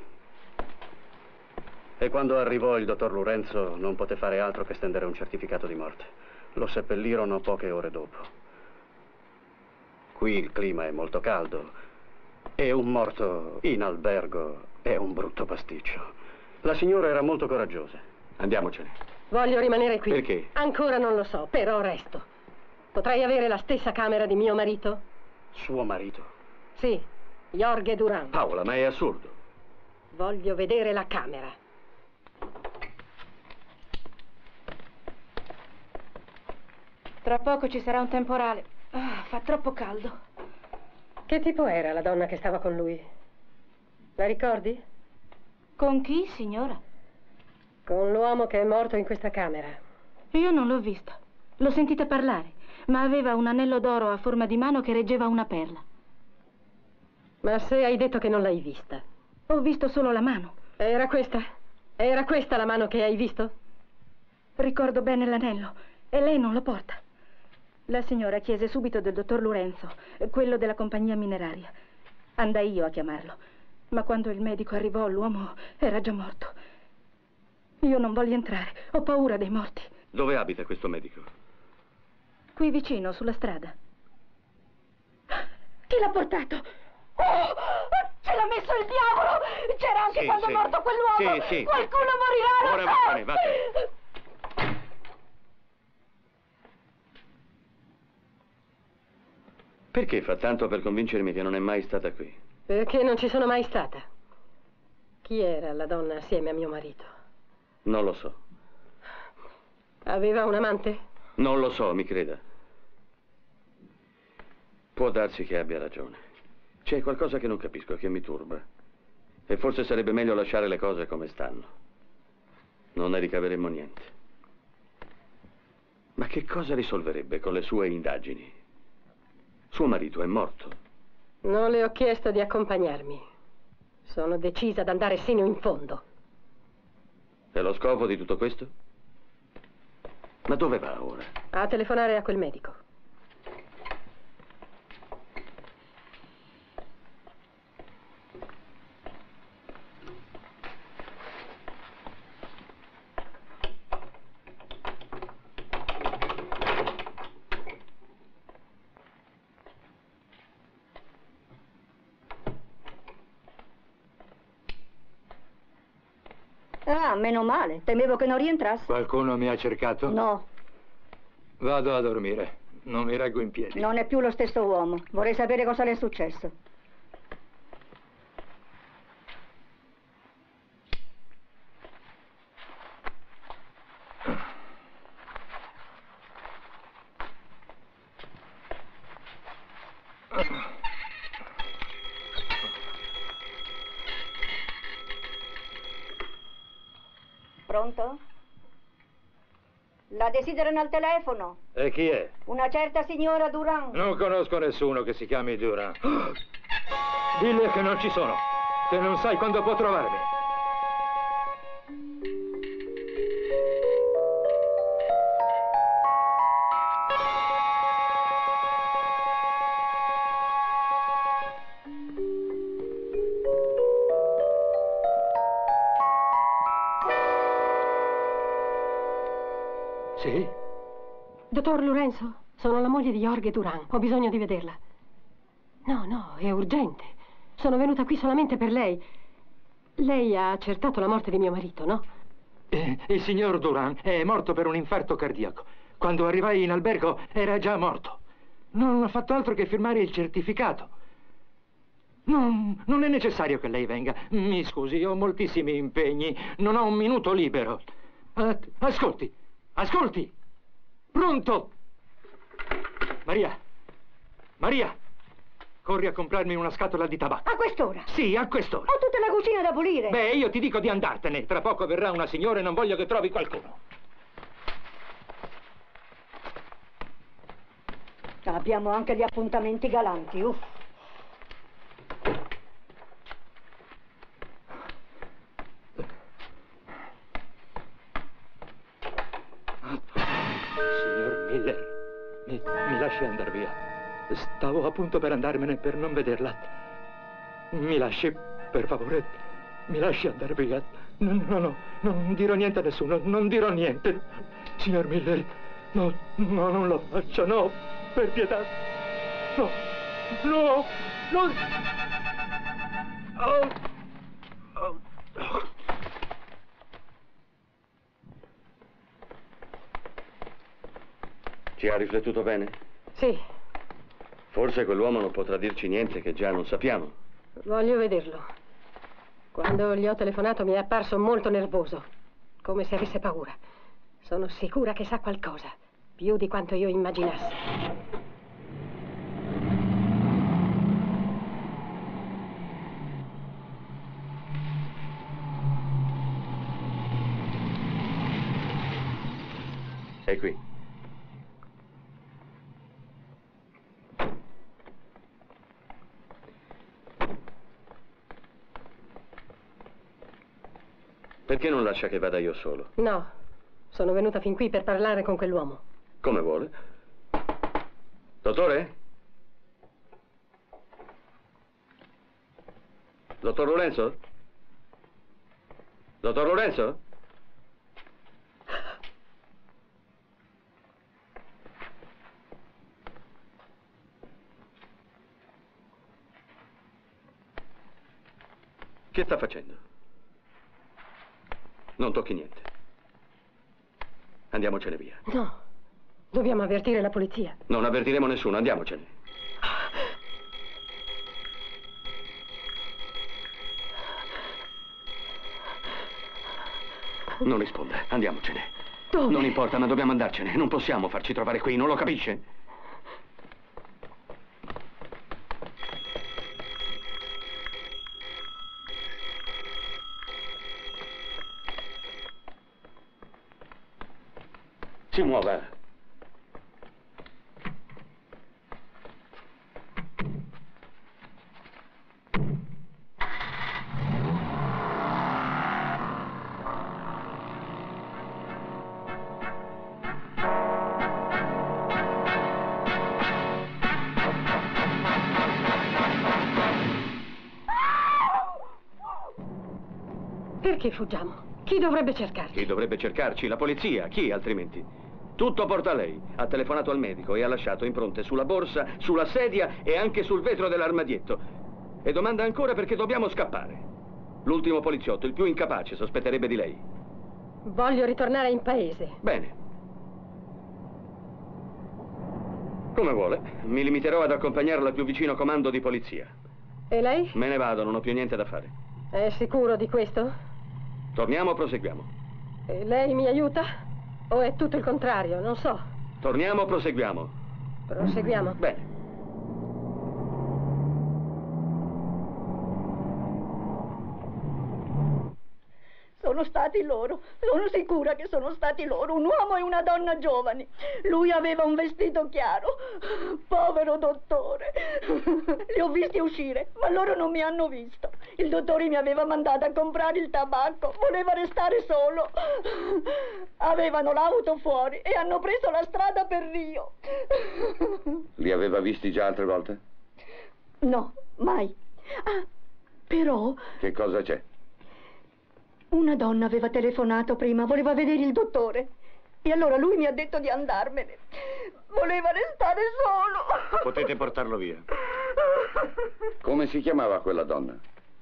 S11: E quando arrivò il dottor Lorenzo non poté fare altro che stendere un certificato di morte. Lo seppellirono poche ore dopo. Qui il clima è molto caldo e un morto in albergo è un brutto pasticcio. La signora era molto coraggiosa.
S7: Andiamocene.
S9: Voglio rimanere qui.
S7: Perché?
S9: Ancora non lo so, però resto. Potrei avere la stessa camera di mio marito?
S11: Suo marito?
S9: Sì, Jorge Duran.
S7: Paola, ma è assurdo.
S9: Voglio vedere la camera.
S8: Tra poco ci sarà un temporale. Fa troppo caldo.
S9: Che tipo era la donna che stava con lui? La ricordi?
S8: Con chi, signora?
S9: Con l'uomo che è morto in questa camera.
S8: Io non l'ho vista. L'ho sentita parlare, ma aveva un anello d'oro a forma di mano che reggeva una perla.
S9: Ma se hai detto che non l'hai vista?
S8: Ho visto solo la mano.
S9: Era questa? Era questa la mano che hai visto?
S8: Ricordo bene l'anello e lei non lo porta. La signora chiese subito del dottor Lorenzo, quello della compagnia mineraria. Andai io a chiamarlo, ma quando il medico arrivò l'uomo era già morto. Io non voglio entrare, ho paura dei morti.
S7: Dove abita questo medico?
S8: Qui vicino, sulla strada. Chi l'ha portato? Oh, ce l'ha messo il diavolo! C'era anche quando è morto quell'uomo!
S7: Sì.
S8: Qualcuno morirà!
S7: Ora vattene, vattene. Perché fa tanto per convincermi che non è mai stata qui?
S9: Perché non ci sono mai stata. Chi era la donna assieme a mio marito?
S7: Non lo so.
S9: Aveva un amante?
S7: Non lo so, mi creda. Può darsi che abbia ragione. C'è qualcosa che non capisco, che mi turba. E forse sarebbe meglio lasciare le cose come stanno. Non ne ricaveremo niente. Ma che cosa risolverebbe con le sue indagini? Suo marito è morto.
S9: Non le ho chiesto di accompagnarmi. Sono decisa ad andare sino in fondo.
S7: E lo scopo di tutto questo? Ma dove va ora?
S9: A telefonare a quel medico.
S13: Ah, meno male. Temevo che non rientrasse.
S14: Qualcuno mi ha cercato?
S13: No,
S14: Vado a dormire. Non mi reggo in piedi.
S13: non è più lo stesso uomo. Vorrei sapere cosa le è successo. Pronto? La desiderano al telefono.
S14: E chi è?
S13: Una certa signora Duran.
S14: Non conosco nessuno che si chiami Duran. Dille che non ci sono, che non sai quando può trovarmi.
S9: Sì? Dottor Lorenzo, sono la moglie di Jorge Duran. Ho bisogno di vederla. No, è urgente. Sono venuta qui solamente per lei. Lei ha accertato la morte di mio marito, no?
S14: Il signor Duran è morto per un infarto cardiaco. Quando arrivai in albergo era già morto. Non ho fatto altro che firmare il certificato. Non è necessario che lei venga. Mi scusi, ho moltissimi impegni. Non ho un minuto libero. Ascolti. Pronto? Maria, corri a comprarmi una scatola di tabacco.
S13: A quest'ora?
S14: Sì, a quest'ora.
S13: Ho tutta la cucina da pulire.
S14: Beh, io ti dico di andartene. Tra poco verrà una signora e non voglio che trovi qualcuno.
S13: Abbiamo anche gli appuntamenti galanti, uff.
S14: Signor Miller, mi lasci andare via. Stavo appunto per andarmene per non vederla. Mi lasci, per favore, mi lasci andare via. No, non dirò niente a nessuno, non dirò niente. Signor Miller, no, non lo faccia, no, per pietà. No. Oh.
S7: Ci ha riflettuto bene?
S9: Sì.
S7: Forse quell'uomo non potrà dirci niente che già non sappiamo.
S9: Voglio vederlo. Quando gli ho telefonato mi è apparso molto nervoso, come se avesse paura. Sono sicura che sa qualcosa, più di quanto io immaginassi.
S7: È qui. Perché non lascia che vada io solo?
S9: No, sono venuta fin qui per parlare con quell'uomo.
S7: Come vuole. Dottore? Dottor Lorenzo? Dottor Lorenzo? Che sta facendo? Non tocchi niente. Andiamocene via.
S9: No, dobbiamo avvertire la polizia.
S7: Non avvertiremo nessuno, andiamocene. Non risponde, andiamocene.
S9: Dove?
S7: Non importa, ma dobbiamo andarcene. Non possiamo farci trovare qui, non lo capisce? Si muova.
S9: Perché fuggiamo? Chi dovrebbe cercarci?
S7: Chi dovrebbe cercarci? La polizia. Chi altrimenti? Tutto porta a lei. Ha telefonato al medico e ha lasciato impronte sulla borsa, sulla sedia e anche sul vetro dell'armadietto. E domanda ancora perché dobbiamo scappare. L'ultimo poliziotto, il più incapace, sospetterebbe di lei.
S9: Voglio ritornare in paese.
S7: Bene. Come vuole. Mi limiterò ad accompagnarla al più vicino comando di polizia.
S9: E lei?
S7: Me ne vado, non ho più niente da fare.
S9: È sicuro di questo?
S7: Torniamo o proseguiamo?
S9: E lei mi aiuta? O è tutto il contrario? Non so.
S7: Torniamo o proseguiamo?
S9: Proseguiamo.
S7: Bene.
S13: Sono stati loro, sono sicura che sono stati loro, un uomo e una donna giovani. Lui aveva un vestito chiaro. Povero dottore. Li ho visti uscire, ma loro non mi hanno visto. Il dottore mi aveva mandato a comprare il tabacco, voleva restare solo. Avevano l'auto fuori e hanno preso la strada per Rio.
S7: Li aveva visti già altre volte?
S13: No, mai. Ah, però...
S7: Che cosa c'è?
S13: Una donna aveva telefonato prima, voleva vedere il dottore. E allora lui mi ha detto di andarmene. Voleva restare solo.
S7: Potete portarlo via.
S3: Come si chiamava quella donna?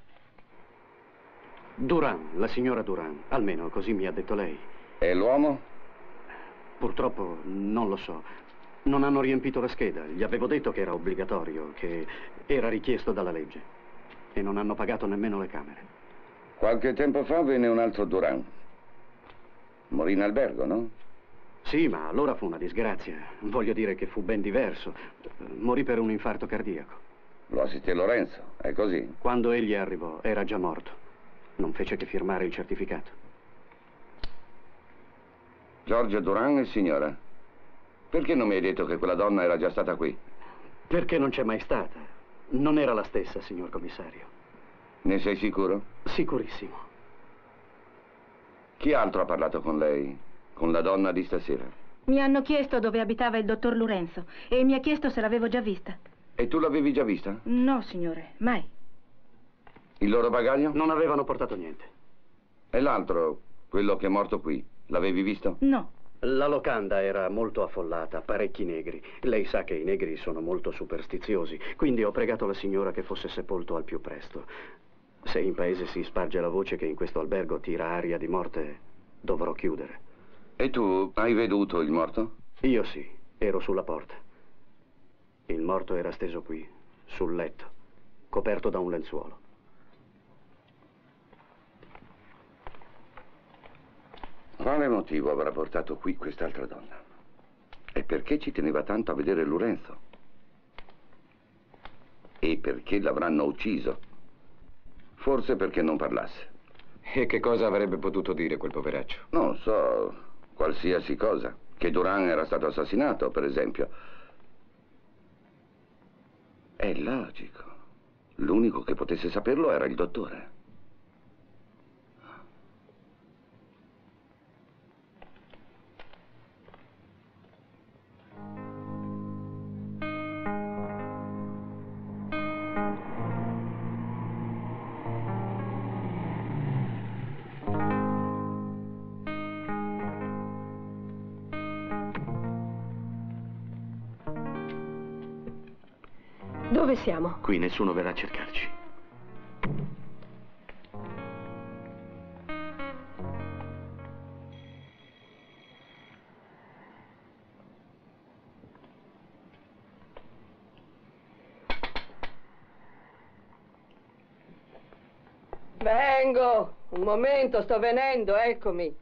S11: Duran, la signora Duran. Almeno così mi ha detto lei.
S3: E l'uomo?
S11: Purtroppo non lo so. Non hanno riempito la scheda. Gli avevo detto che era obbligatorio, che era richiesto dalla legge. E non hanno pagato nemmeno le camere.
S3: Qualche tempo fa venne un altro Duran. Morì in albergo, no?
S11: Sì, ma allora fu una disgrazia. Voglio dire che fu ben diverso. Morì per un infarto cardiaco.
S3: Lo assistì Lorenzo, è così?
S11: Quando egli arrivò era già morto. Non fece che firmare il certificato.
S3: Giorgio Duran e signora. Perché non mi hai detto che quella donna era già stata qui?
S11: Perché non c'è mai stata. Non era la stessa, signor commissario.
S3: Ne sei sicuro?
S11: Sicurissimo.
S3: Chi altro ha parlato con lei? Con la donna di stasera?
S15: Mi hanno chiesto dove abitava il dottor Lorenzo e mi ha chiesto se l'avevo già vista.
S3: E tu l'avevi già vista?
S15: No, signore, mai.
S3: Il loro bagaglio?
S11: Non avevano portato niente.
S3: E l'altro, quello che è morto qui, l'avevi visto?
S15: No.
S11: La locanda era molto affollata, parecchi negri. Lei sa che i negri sono molto superstiziosi, quindi ho pregato la signora che fosse sepolto al più presto. Se in paese si sparge la voce che in questo albergo tira aria di morte, dovrò chiudere.
S3: E tu hai veduto il morto?
S11: Io sì, ero sulla porta. Il morto era steso qui, sul letto, coperto da un lenzuolo.
S3: Quale motivo avrà portato qui quest'altra donna? E perché ci teneva tanto a vedere Lorenzo? E perché l'avranno ucciso? Forse perché non parlasse.
S16: E che cosa avrebbe potuto dire quel poveraccio?
S3: Non so, qualsiasi cosa. Che Duran era stato assassinato, per esempio. È logico. L'unico che potesse saperlo era il dottore.
S9: Dove siamo?
S7: Qui nessuno verrà a cercarci.
S17: Vengo, un momento, sto venendo, eccomi.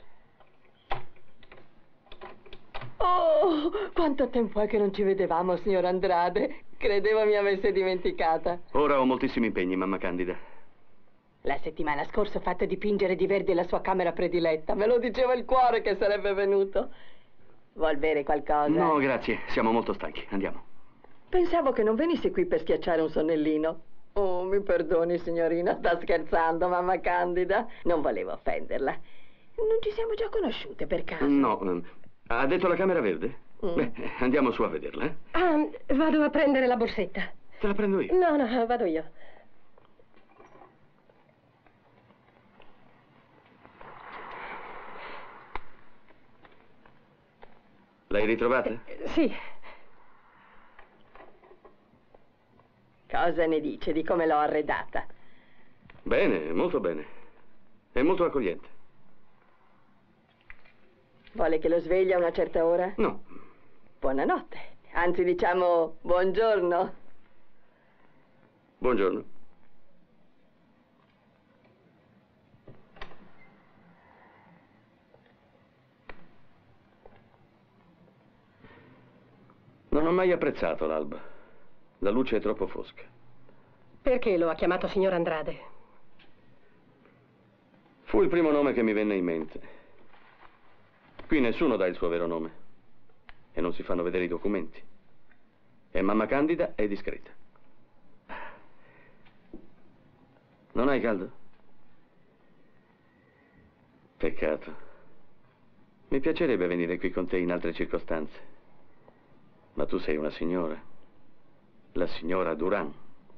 S17: Oh, quanto tempo è che non ci vedevamo, signor Andrade. Credevo mi avesse dimenticata.
S7: Ora ho moltissimi impegni, mamma Candida.
S17: La settimana scorsa ho fatto dipingere di verde la sua camera prediletta. Me lo diceva il cuore che sarebbe venuto. Vuol bere qualcosa?
S7: No, grazie. Siamo molto stanchi. Andiamo.
S17: Pensavo che non venissi qui per schiacciare un sonnellino. Oh, mi perdoni, signorina. Sta scherzando, mamma Candida. Non volevo offenderla. Non ci siamo già conosciute, per caso?
S7: No. Ha detto la camera verde? Beh, andiamo su a vederla, eh?
S9: Ah, vado a prendere la borsetta.
S7: Te la prendo io?
S9: No, vado io.
S7: L'hai ritrovata?
S9: Sì.
S17: Cosa ne dice di come l'ho arredata?
S7: Bene, molto bene. È molto accogliente.
S17: Vuole che lo svegli a una certa ora?
S7: No.
S17: Buonanotte. Anzi, diciamo buongiorno.
S7: Buongiorno. Non ho mai apprezzato l'alba. La luce è troppo fosca.
S9: Perché lo ha chiamato signor Andrade?
S7: Fu il primo nome che mi venne in mente. Qui nessuno dà il suo vero nome e non si fanno vedere i documenti. E mamma Candida è discreta. Non hai caldo? Peccato. Mi piacerebbe venire qui con te in altre circostanze. Ma tu sei una signora. La signora Duran.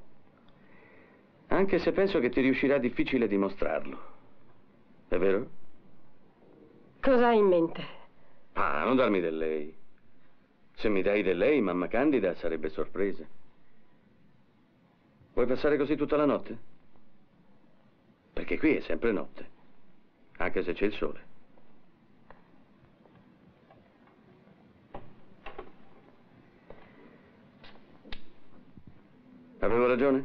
S7: Anche se penso che ti riuscirà difficile dimostrarlo. È vero?
S9: Cosa hai in mente?
S7: Ah, non darmi del lei. Se mi dai del lei, mamma Candida sarebbe sorpresa. Vuoi passare così tutta la notte? Perché qui è sempre notte, anche se c'è il sole. Avevo ragione?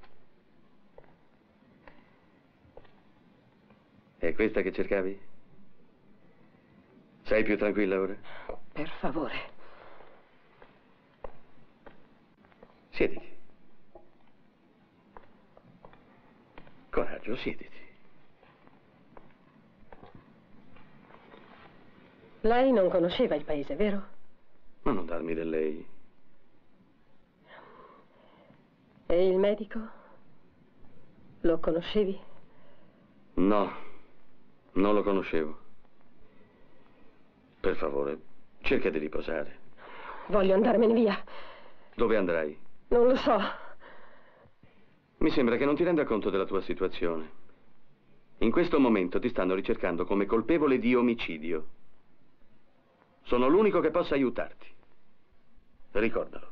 S7: È questa che cercavi? Sei più tranquilla ora?
S9: Per favore.
S7: Siediti. Coraggio, siediti.
S9: Lei non conosceva il paese, vero?
S7: Ma non darmi del lei.
S9: E il medico? Lo conoscevi?
S7: No, non lo conoscevo. Per favore, cerca di riposare.
S9: Voglio andarmene via.
S7: Dove andrai?
S9: Non lo so.
S7: Mi sembra che non ti renda conto della tua situazione. In questo momento ti stanno ricercando come colpevole di omicidio. Sono l'unico che possa aiutarti. Ricordalo.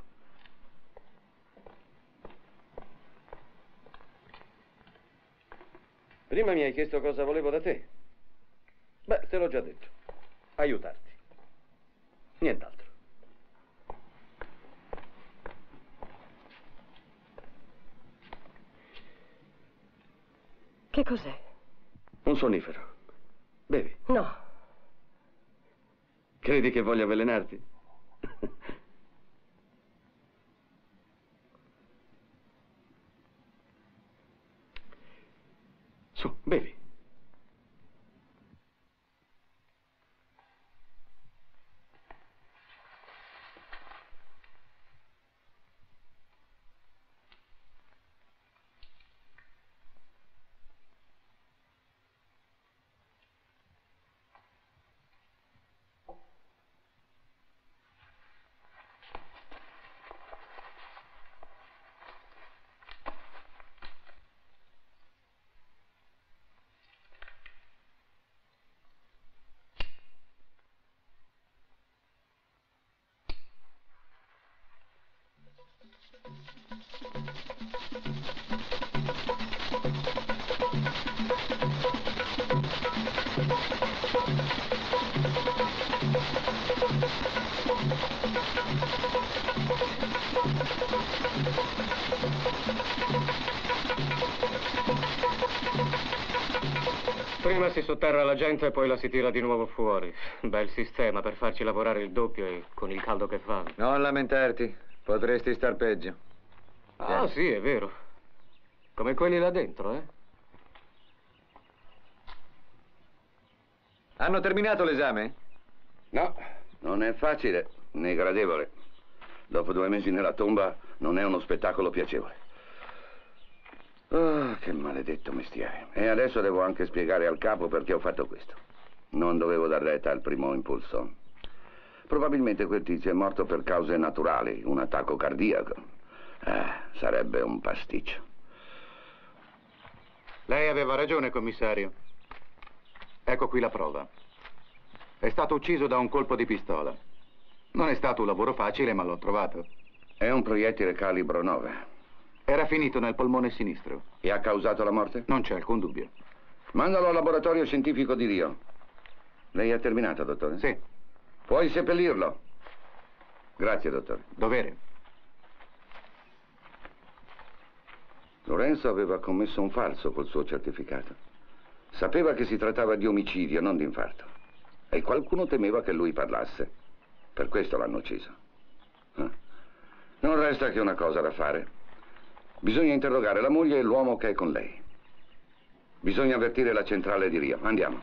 S7: Prima mi hai chiesto cosa volevo da te. Beh, te l'ho già detto. Aiutarti. Nient'altro.
S9: Che cos'è?
S7: Un sonnifero. Bevi.
S9: No.
S7: Credi che voglia avvelenarti? Su, bevi.
S18: Prima si sotterra la gente e poi la si tira di nuovo fuori. Bel sistema per farci lavorare il doppio e con il caldo che fa.
S16: Non lamentarti, potresti star peggio.
S18: Ah, sì, è vero. Come quelli là dentro, eh?
S16: Hanno terminato l'esame?
S3: No, non è facile né gradevole. Dopo 2 mesi nella tomba non è uno spettacolo piacevole. Oh, che maledetto mestiere. E adesso devo anche spiegare al capo perché ho fatto questo. Non dovevo dar retta al primo impulso. Probabilmente quel tizio è morto per cause naturali, un attacco cardiaco. Sarebbe un pasticcio.
S18: Lei aveva ragione, commissario. Ecco qui la prova. È stato ucciso da un colpo di pistola. Non è stato un lavoro facile, ma l'ho trovato.
S3: È un proiettile calibro 9.
S18: Era finito nel polmone sinistro.
S3: E ha causato la morte?
S18: Non c'è alcun dubbio.
S3: Mandalo al laboratorio scientifico di Rio. Lei ha terminato, dottore?
S18: Sì.
S3: Puoi seppellirlo. Grazie, dottore.
S18: Dovere.
S3: Lorenzo aveva commesso un falso col suo certificato. Sapeva che si trattava di omicidio, non di infarto. E qualcuno temeva che lui parlasse. Per questo l'hanno ucciso. Non resta che una cosa da fare. Bisogna interrogare la moglie e l'uomo che è con lei. Bisogna avvertire la centrale di Rio. Andiamo.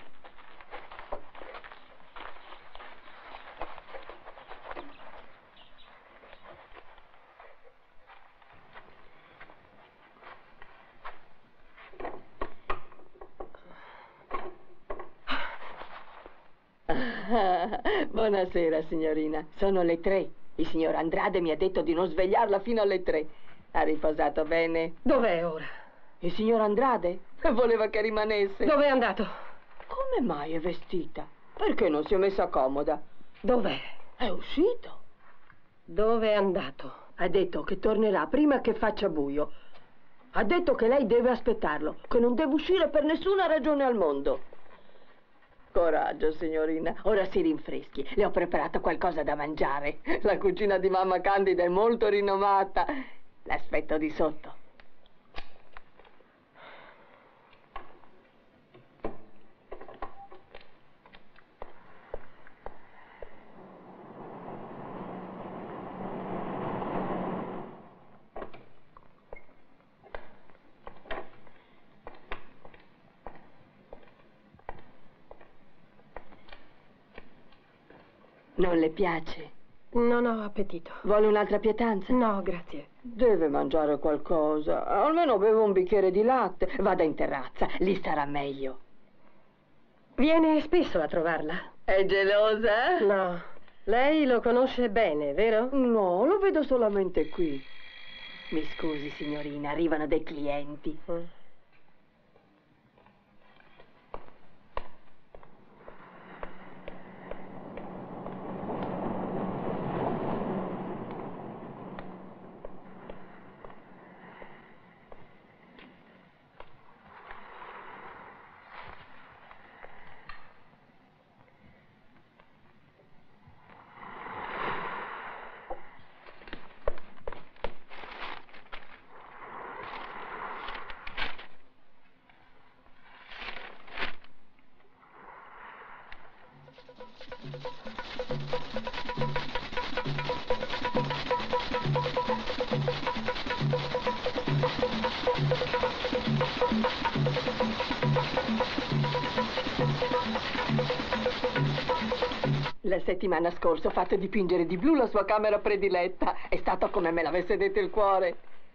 S17: Buonasera, signorina. Sono le 3. Il signor Andrade mi ha detto di non svegliarla fino alle 3. Ha riposato bene?
S9: Dov'è ora?
S17: Il signor Andrade? Voleva che rimanesse.
S9: Dove è andato?
S17: Come mai è vestita? Perché non si è messa comoda?
S9: Dov'è?
S17: È uscito.
S9: Dove è andato?
S17: Ha detto che tornerà prima che faccia buio. Ha detto che lei deve aspettarlo, che non deve uscire per nessuna ragione al mondo. Coraggio, signorina. Ora si rinfreschi. Le ho preparato qualcosa da mangiare. La cucina di mamma Candida è molto rinomata. L'aspetto di sotto. Non le piace?
S9: Non ho appetito.
S17: Vuole un'altra pietanza?
S9: No, grazie.
S17: Deve mangiare qualcosa. Almeno beve un bicchiere di latte. Vada in terrazza, lì starà meglio.
S9: Viene spesso a trovarla?
S17: È gelosa?
S9: No. Lei lo conosce bene, vero?
S17: No, lo vedo solamente qui. Mi scusi, signorina, arrivano dei clienti. La settimana scorsa ho fatto dipingere di blu la sua camera prediletta. È stato come me l'avesse detto il cuore.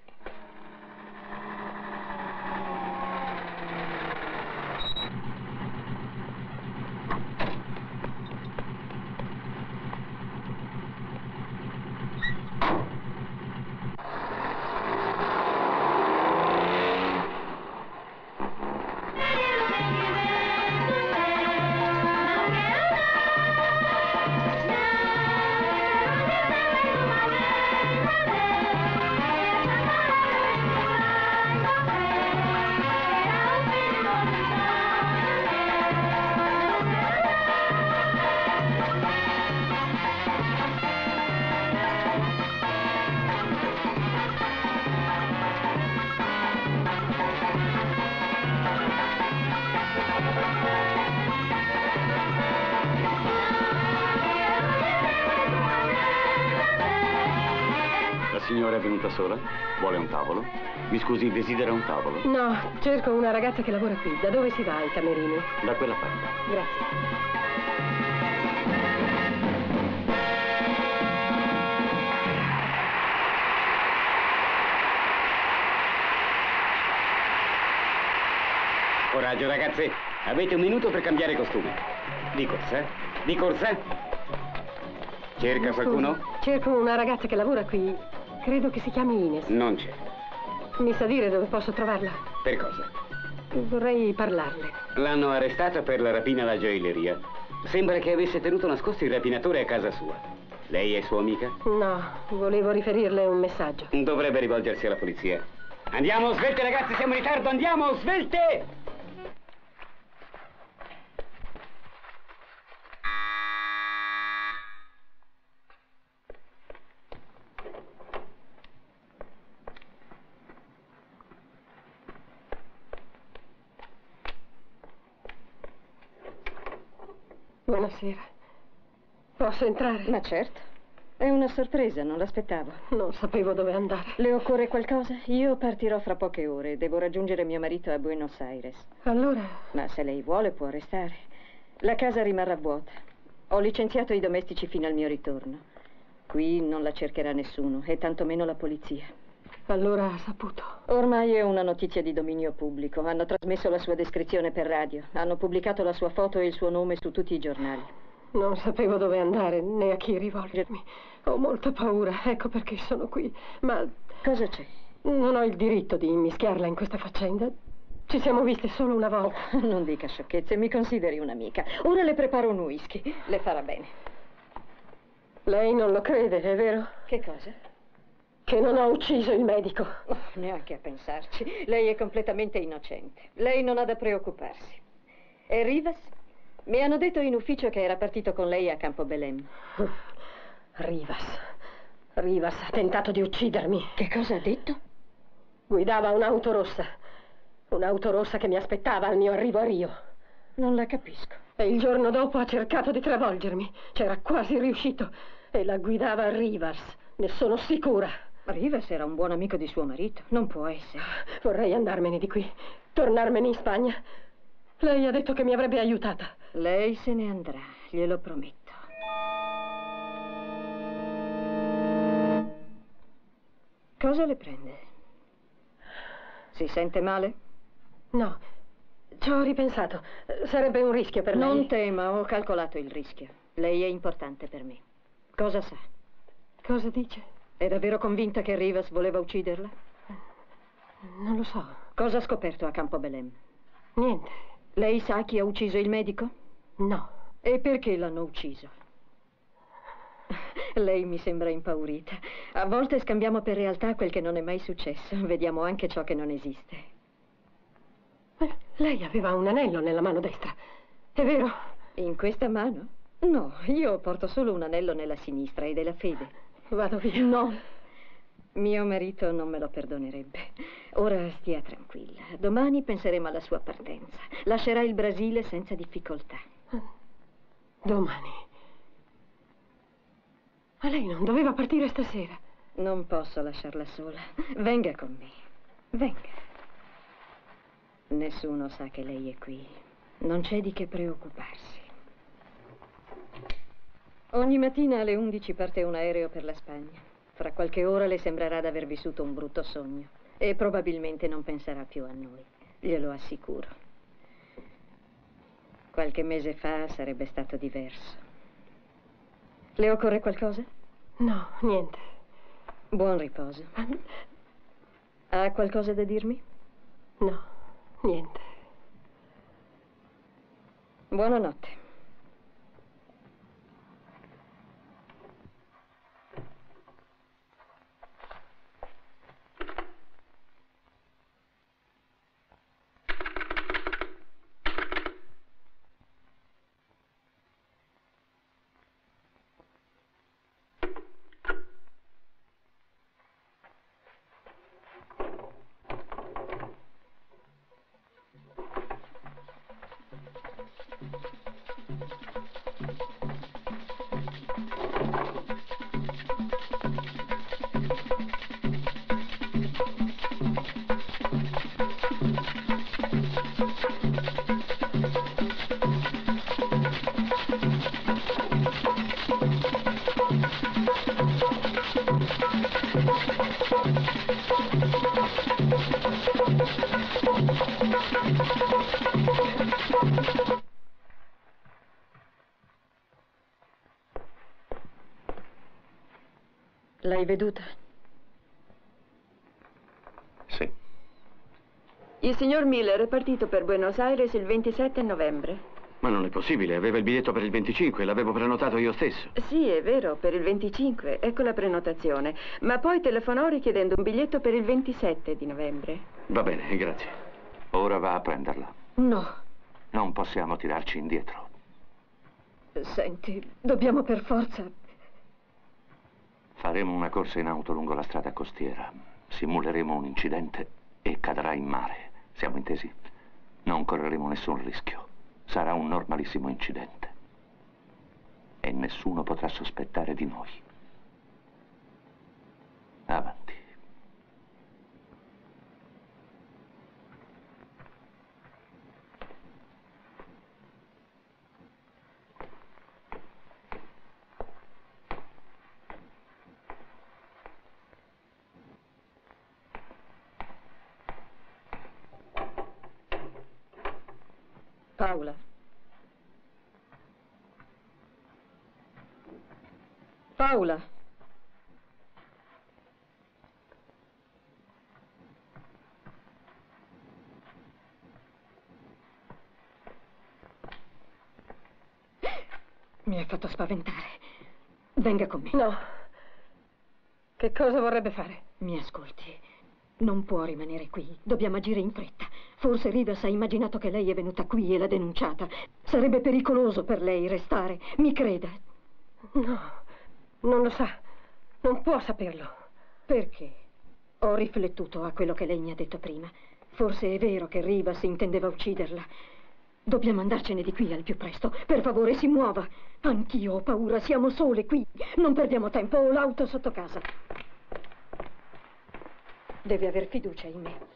S7: Signora è venuta sola? Vuole un tavolo? Mi scusi, desidera un tavolo?
S9: No, cerco una ragazza che lavora qui. Da dove si va ai camerini?
S7: Da quella parte.
S9: Grazie.
S6: Coraggio, ragazzi. Avete un minuto per cambiare costume. Di corsa, eh? Di corsa. Cerca qualcuno?
S9: Cerco una ragazza che lavora qui. Credo che si chiami Ines.
S6: Non c'è.
S9: Mi sa dire dove posso trovarla?
S6: Per cosa?
S9: Vorrei parlarle.
S6: L'hanno arrestata per la rapina alla gioielleria. Sembra che avesse tenuto nascosto il rapinatore a casa sua. Lei è sua amica?
S9: No, volevo riferirle un messaggio.
S6: Dovrebbe rivolgersi alla polizia. Andiamo, svelte ragazzi, siamo in ritardo, andiamo, svelte!
S9: Buonasera. Posso entrare?
S2: Ma certo. È una sorpresa, non l'aspettavo.
S9: Non sapevo dove andare.
S2: Le occorre qualcosa? Io partirò fra poche ore. Devo raggiungere mio marito a Buenos Aires.
S9: Allora?
S2: Ma se lei vuole può restare. La casa rimarrà vuota. Ho licenziato i domestici fino al mio ritorno. Qui non la cercherà nessuno, e tantomeno la polizia.
S9: Allora ha saputo.
S2: Ormai è una notizia di dominio pubblico. Hanno trasmesso la sua descrizione per radio. Hanno pubblicato la sua foto e il suo nome su tutti i giornali.
S9: Non sapevo dove andare, né a chi rivolgermi. Ho molta paura, ecco perché sono qui. Ma...
S2: Cosa c'è?
S9: Non ho il diritto di immischiarla in questa faccenda. Ci siamo viste solo una volta.
S2: Oh, non dica sciocchezze, mi consideri un'amica. Ora le preparo un whisky. Le farà bene.
S9: Lei non lo crede, è vero?
S2: Che cosa?
S9: Che non ho ucciso il medico.
S2: Oh, neanche a pensarci. Lei è completamente innocente. Lei non ha da preoccuparsi. E Rivas? Mi hanno detto in ufficio che era partito con lei a Campo Belém.
S9: Rivas ha tentato di uccidermi.
S2: Che cosa ha detto?
S9: Guidava un'auto rossa. Un'auto rossa che mi aspettava al mio arrivo a Rio.
S2: Non la capisco.
S9: E il giorno dopo ha cercato di travolgermi. C'era quasi riuscito. E la guidava Rivas. Ne sono sicura.
S2: Rivas era un buon amico di suo marito. Non può essere.
S9: Vorrei andarmene di qui. Tornarmene in Spagna. Lei ha detto che mi avrebbe aiutata.
S2: Lei se ne andrà, glielo prometto. Cosa le prende? Si sente male?
S9: No, ci ho ripensato. Sarebbe un rischio per lei.
S2: Non tema, ho calcolato il rischio. Lei è importante per me. Cosa sa?
S9: Cosa dice?
S2: È davvero convinta che Rivas voleva ucciderla?
S9: Non lo so.
S2: Cosa ha scoperto a Campo Belém?
S9: Niente.
S2: Lei sa chi ha ucciso il medico?
S9: No.
S2: E perché l'hanno ucciso? Lei mi sembra impaurita. A volte scambiamo per realtà quel che non è mai successo. Vediamo anche ciò che non esiste.
S9: Lei aveva un anello nella mano destra, è vero?
S2: In questa mano? No, io porto solo un anello nella sinistra ed è la fede.
S9: Vado via.
S2: No. Mio marito non me lo perdonerebbe. Ora stia tranquilla. Domani penseremo alla sua partenza. Lascerà il Brasile senza difficoltà.
S9: Domani? Ma lei non doveva partire stasera?
S2: Non posso lasciarla sola. Venga con me. Venga. Nessuno sa che lei è qui. Non c'è di che preoccuparsi. Ogni mattina alle 11 parte un aereo per la Spagna. Fra qualche ora le sembrerà d'aver vissuto un brutto sogno e probabilmente non penserà più a noi, glielo assicuro. Qualche mese fa sarebbe stato diverso. Le occorre qualcosa?
S9: No, niente.
S2: Buon riposo. Ha qualcosa da dirmi?
S9: No, niente.
S2: Buonanotte. L'hai veduta?
S18: Sì.
S1: Il signor Miller è partito per Buenos Aires il 27 novembre.
S7: Ma non è possibile, aveva il biglietto per il 25, l'avevo prenotato io stesso.
S1: Sì, è vero, per il 25, ecco la prenotazione. Ma poi telefonò richiedendo un biglietto per il 27 di novembre.
S7: Va bene, grazie.
S4: Ora va a prenderla.
S2: No.
S4: Non possiamo tirarci indietro.
S2: Senti, dobbiamo per forza...
S4: Faremo una corsa in auto lungo la strada costiera. Simuleremo un incidente e cadrà in mare. Siamo intesi? Non correremo nessun rischio. Sarà un normalissimo incidente. E nessuno potrà sospettare di noi. Avanti.
S2: Paola. Paola. Mi hai fatto spaventare. Venga con me.
S9: No. Che cosa vorrebbe fare?
S2: Mi ascolti. Non può rimanere qui. Dobbiamo agire in fretta. Forse Rivas ha immaginato che lei è venuta qui e l'ha denunciata. Sarebbe pericoloso per lei restare. Mi creda.
S9: No, non lo sa. Non può saperlo.
S2: Perché? Ho riflettuto a quello che lei mi ha detto prima. Forse è vero che Rivas intendeva ucciderla. Dobbiamo andarcene di qui al più presto. Per favore, si muova. Anch'io ho paura. Siamo sole qui. Non perdiamo tempo. Ho l'auto sotto casa. Deve aver fiducia in me.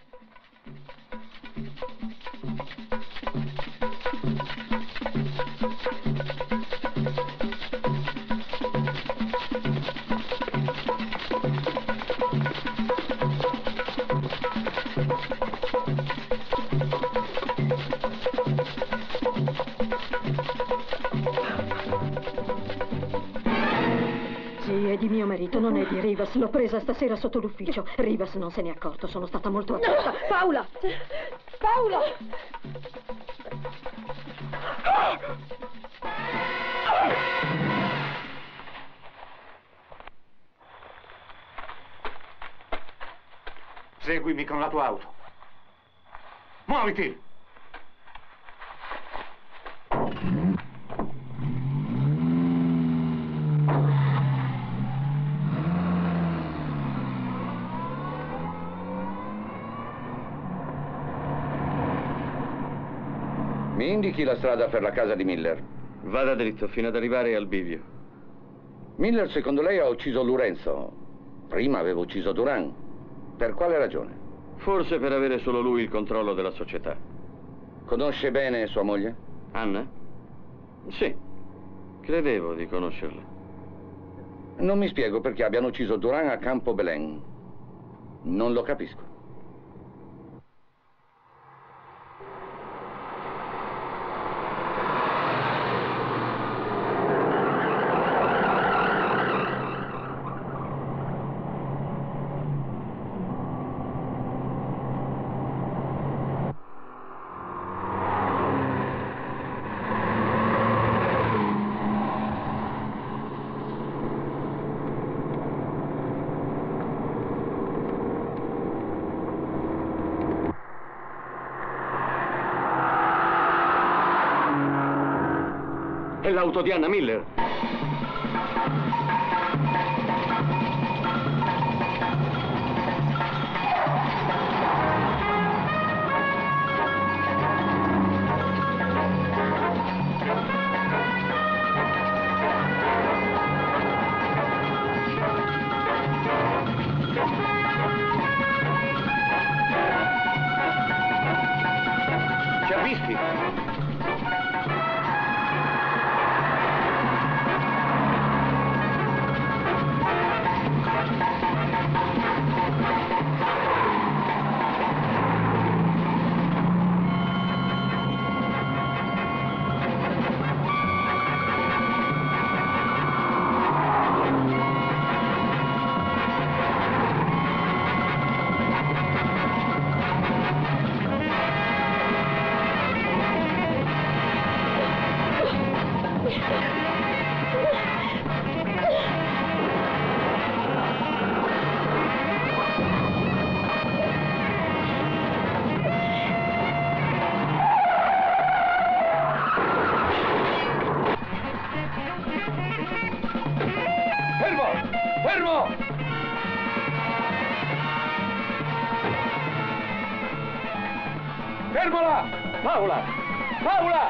S2: Sì, è di mio marito, non è di Rivas. L'ho presa stasera sotto l'ufficio. Rivas non se n'è accorto, sono stata molto attenta.
S9: No! Paola! Paola!
S18: Seguimi con la tua auto. Muoviti!
S3: Mi indichi la strada per la casa di Miller?
S7: Vada dritto fino ad arrivare al bivio.
S3: Miller, secondo lei, ha ucciso Lorenzo. Prima aveva ucciso Duran. Per quale ragione?
S7: Forse per avere solo lui il controllo della società.
S3: Conosce bene sua moglie?
S7: Anna? Sì, credevo di conoscerla.
S3: Non mi spiego perché abbiano ucciso Duran a Campo Belen. Non lo capisco.
S7: È l'auto di Anna Miller. C'è whisky.
S3: Fermola!
S7: Paola! Paola!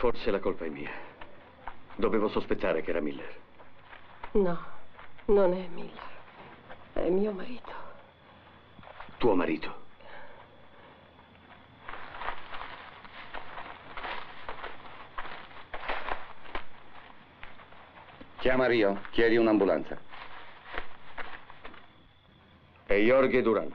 S7: Forse la colpa è mia. Dovevo sospettare che era Miller.
S9: No, non è Miller. È mio marito.
S7: Tuo marito?
S3: Chiama Rio, chiedi un'ambulanza.
S7: È Jorge Duran.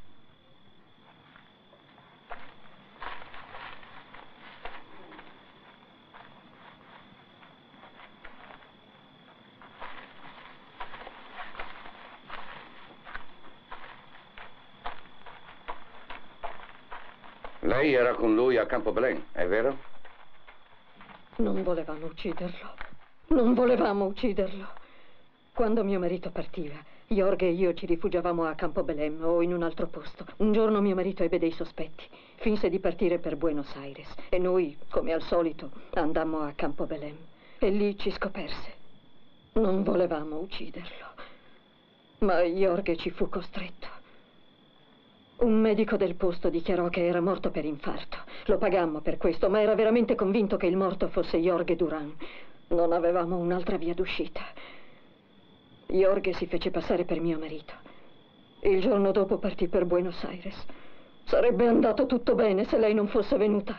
S3: Lei era con lui a Campo Belen, è vero?
S2: Non volevamo ucciderlo. Non volevamo ucciderlo. Quando mio marito partiva, Jorge e io ci rifugiavamo a Campo Belen o in un altro posto. Un giorno mio marito ebbe dei sospetti. Finse di partire per Buenos Aires e noi, come al solito, andammo a Campo Belen e lì ci scoperse. Non volevamo ucciderlo, ma Jorge ci fu costretto. Un medico del posto dichiarò che era morto per infarto. Lo pagammo per questo, ma era veramente convinto che il morto fosse Jorge Duran. Non avevamo un'altra via d'uscita. Jorge si fece passare per mio marito. Il giorno dopo partì per Buenos Aires. Sarebbe andato tutto bene se lei non fosse venuta.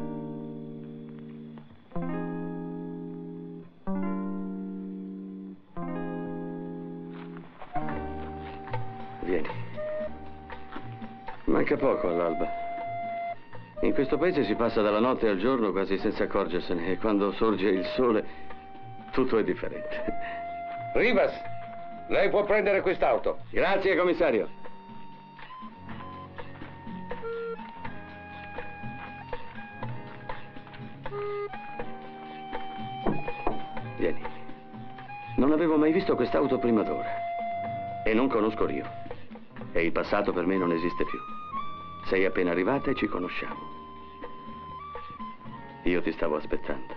S7: Vieni. Manca poco all'alba. In questo paese si passa dalla notte al giorno quasi senza accorgersene e quando sorge il sole tutto è differente.
S3: Rivas, lei può prendere quest'auto.
S7: Grazie, commissario. Vieni. Non avevo mai visto quest'auto prima d'ora. E non conosco Rio. E il passato per me non esiste più. Sei appena arrivata e ci conosciamo. Io ti stavo aspettando.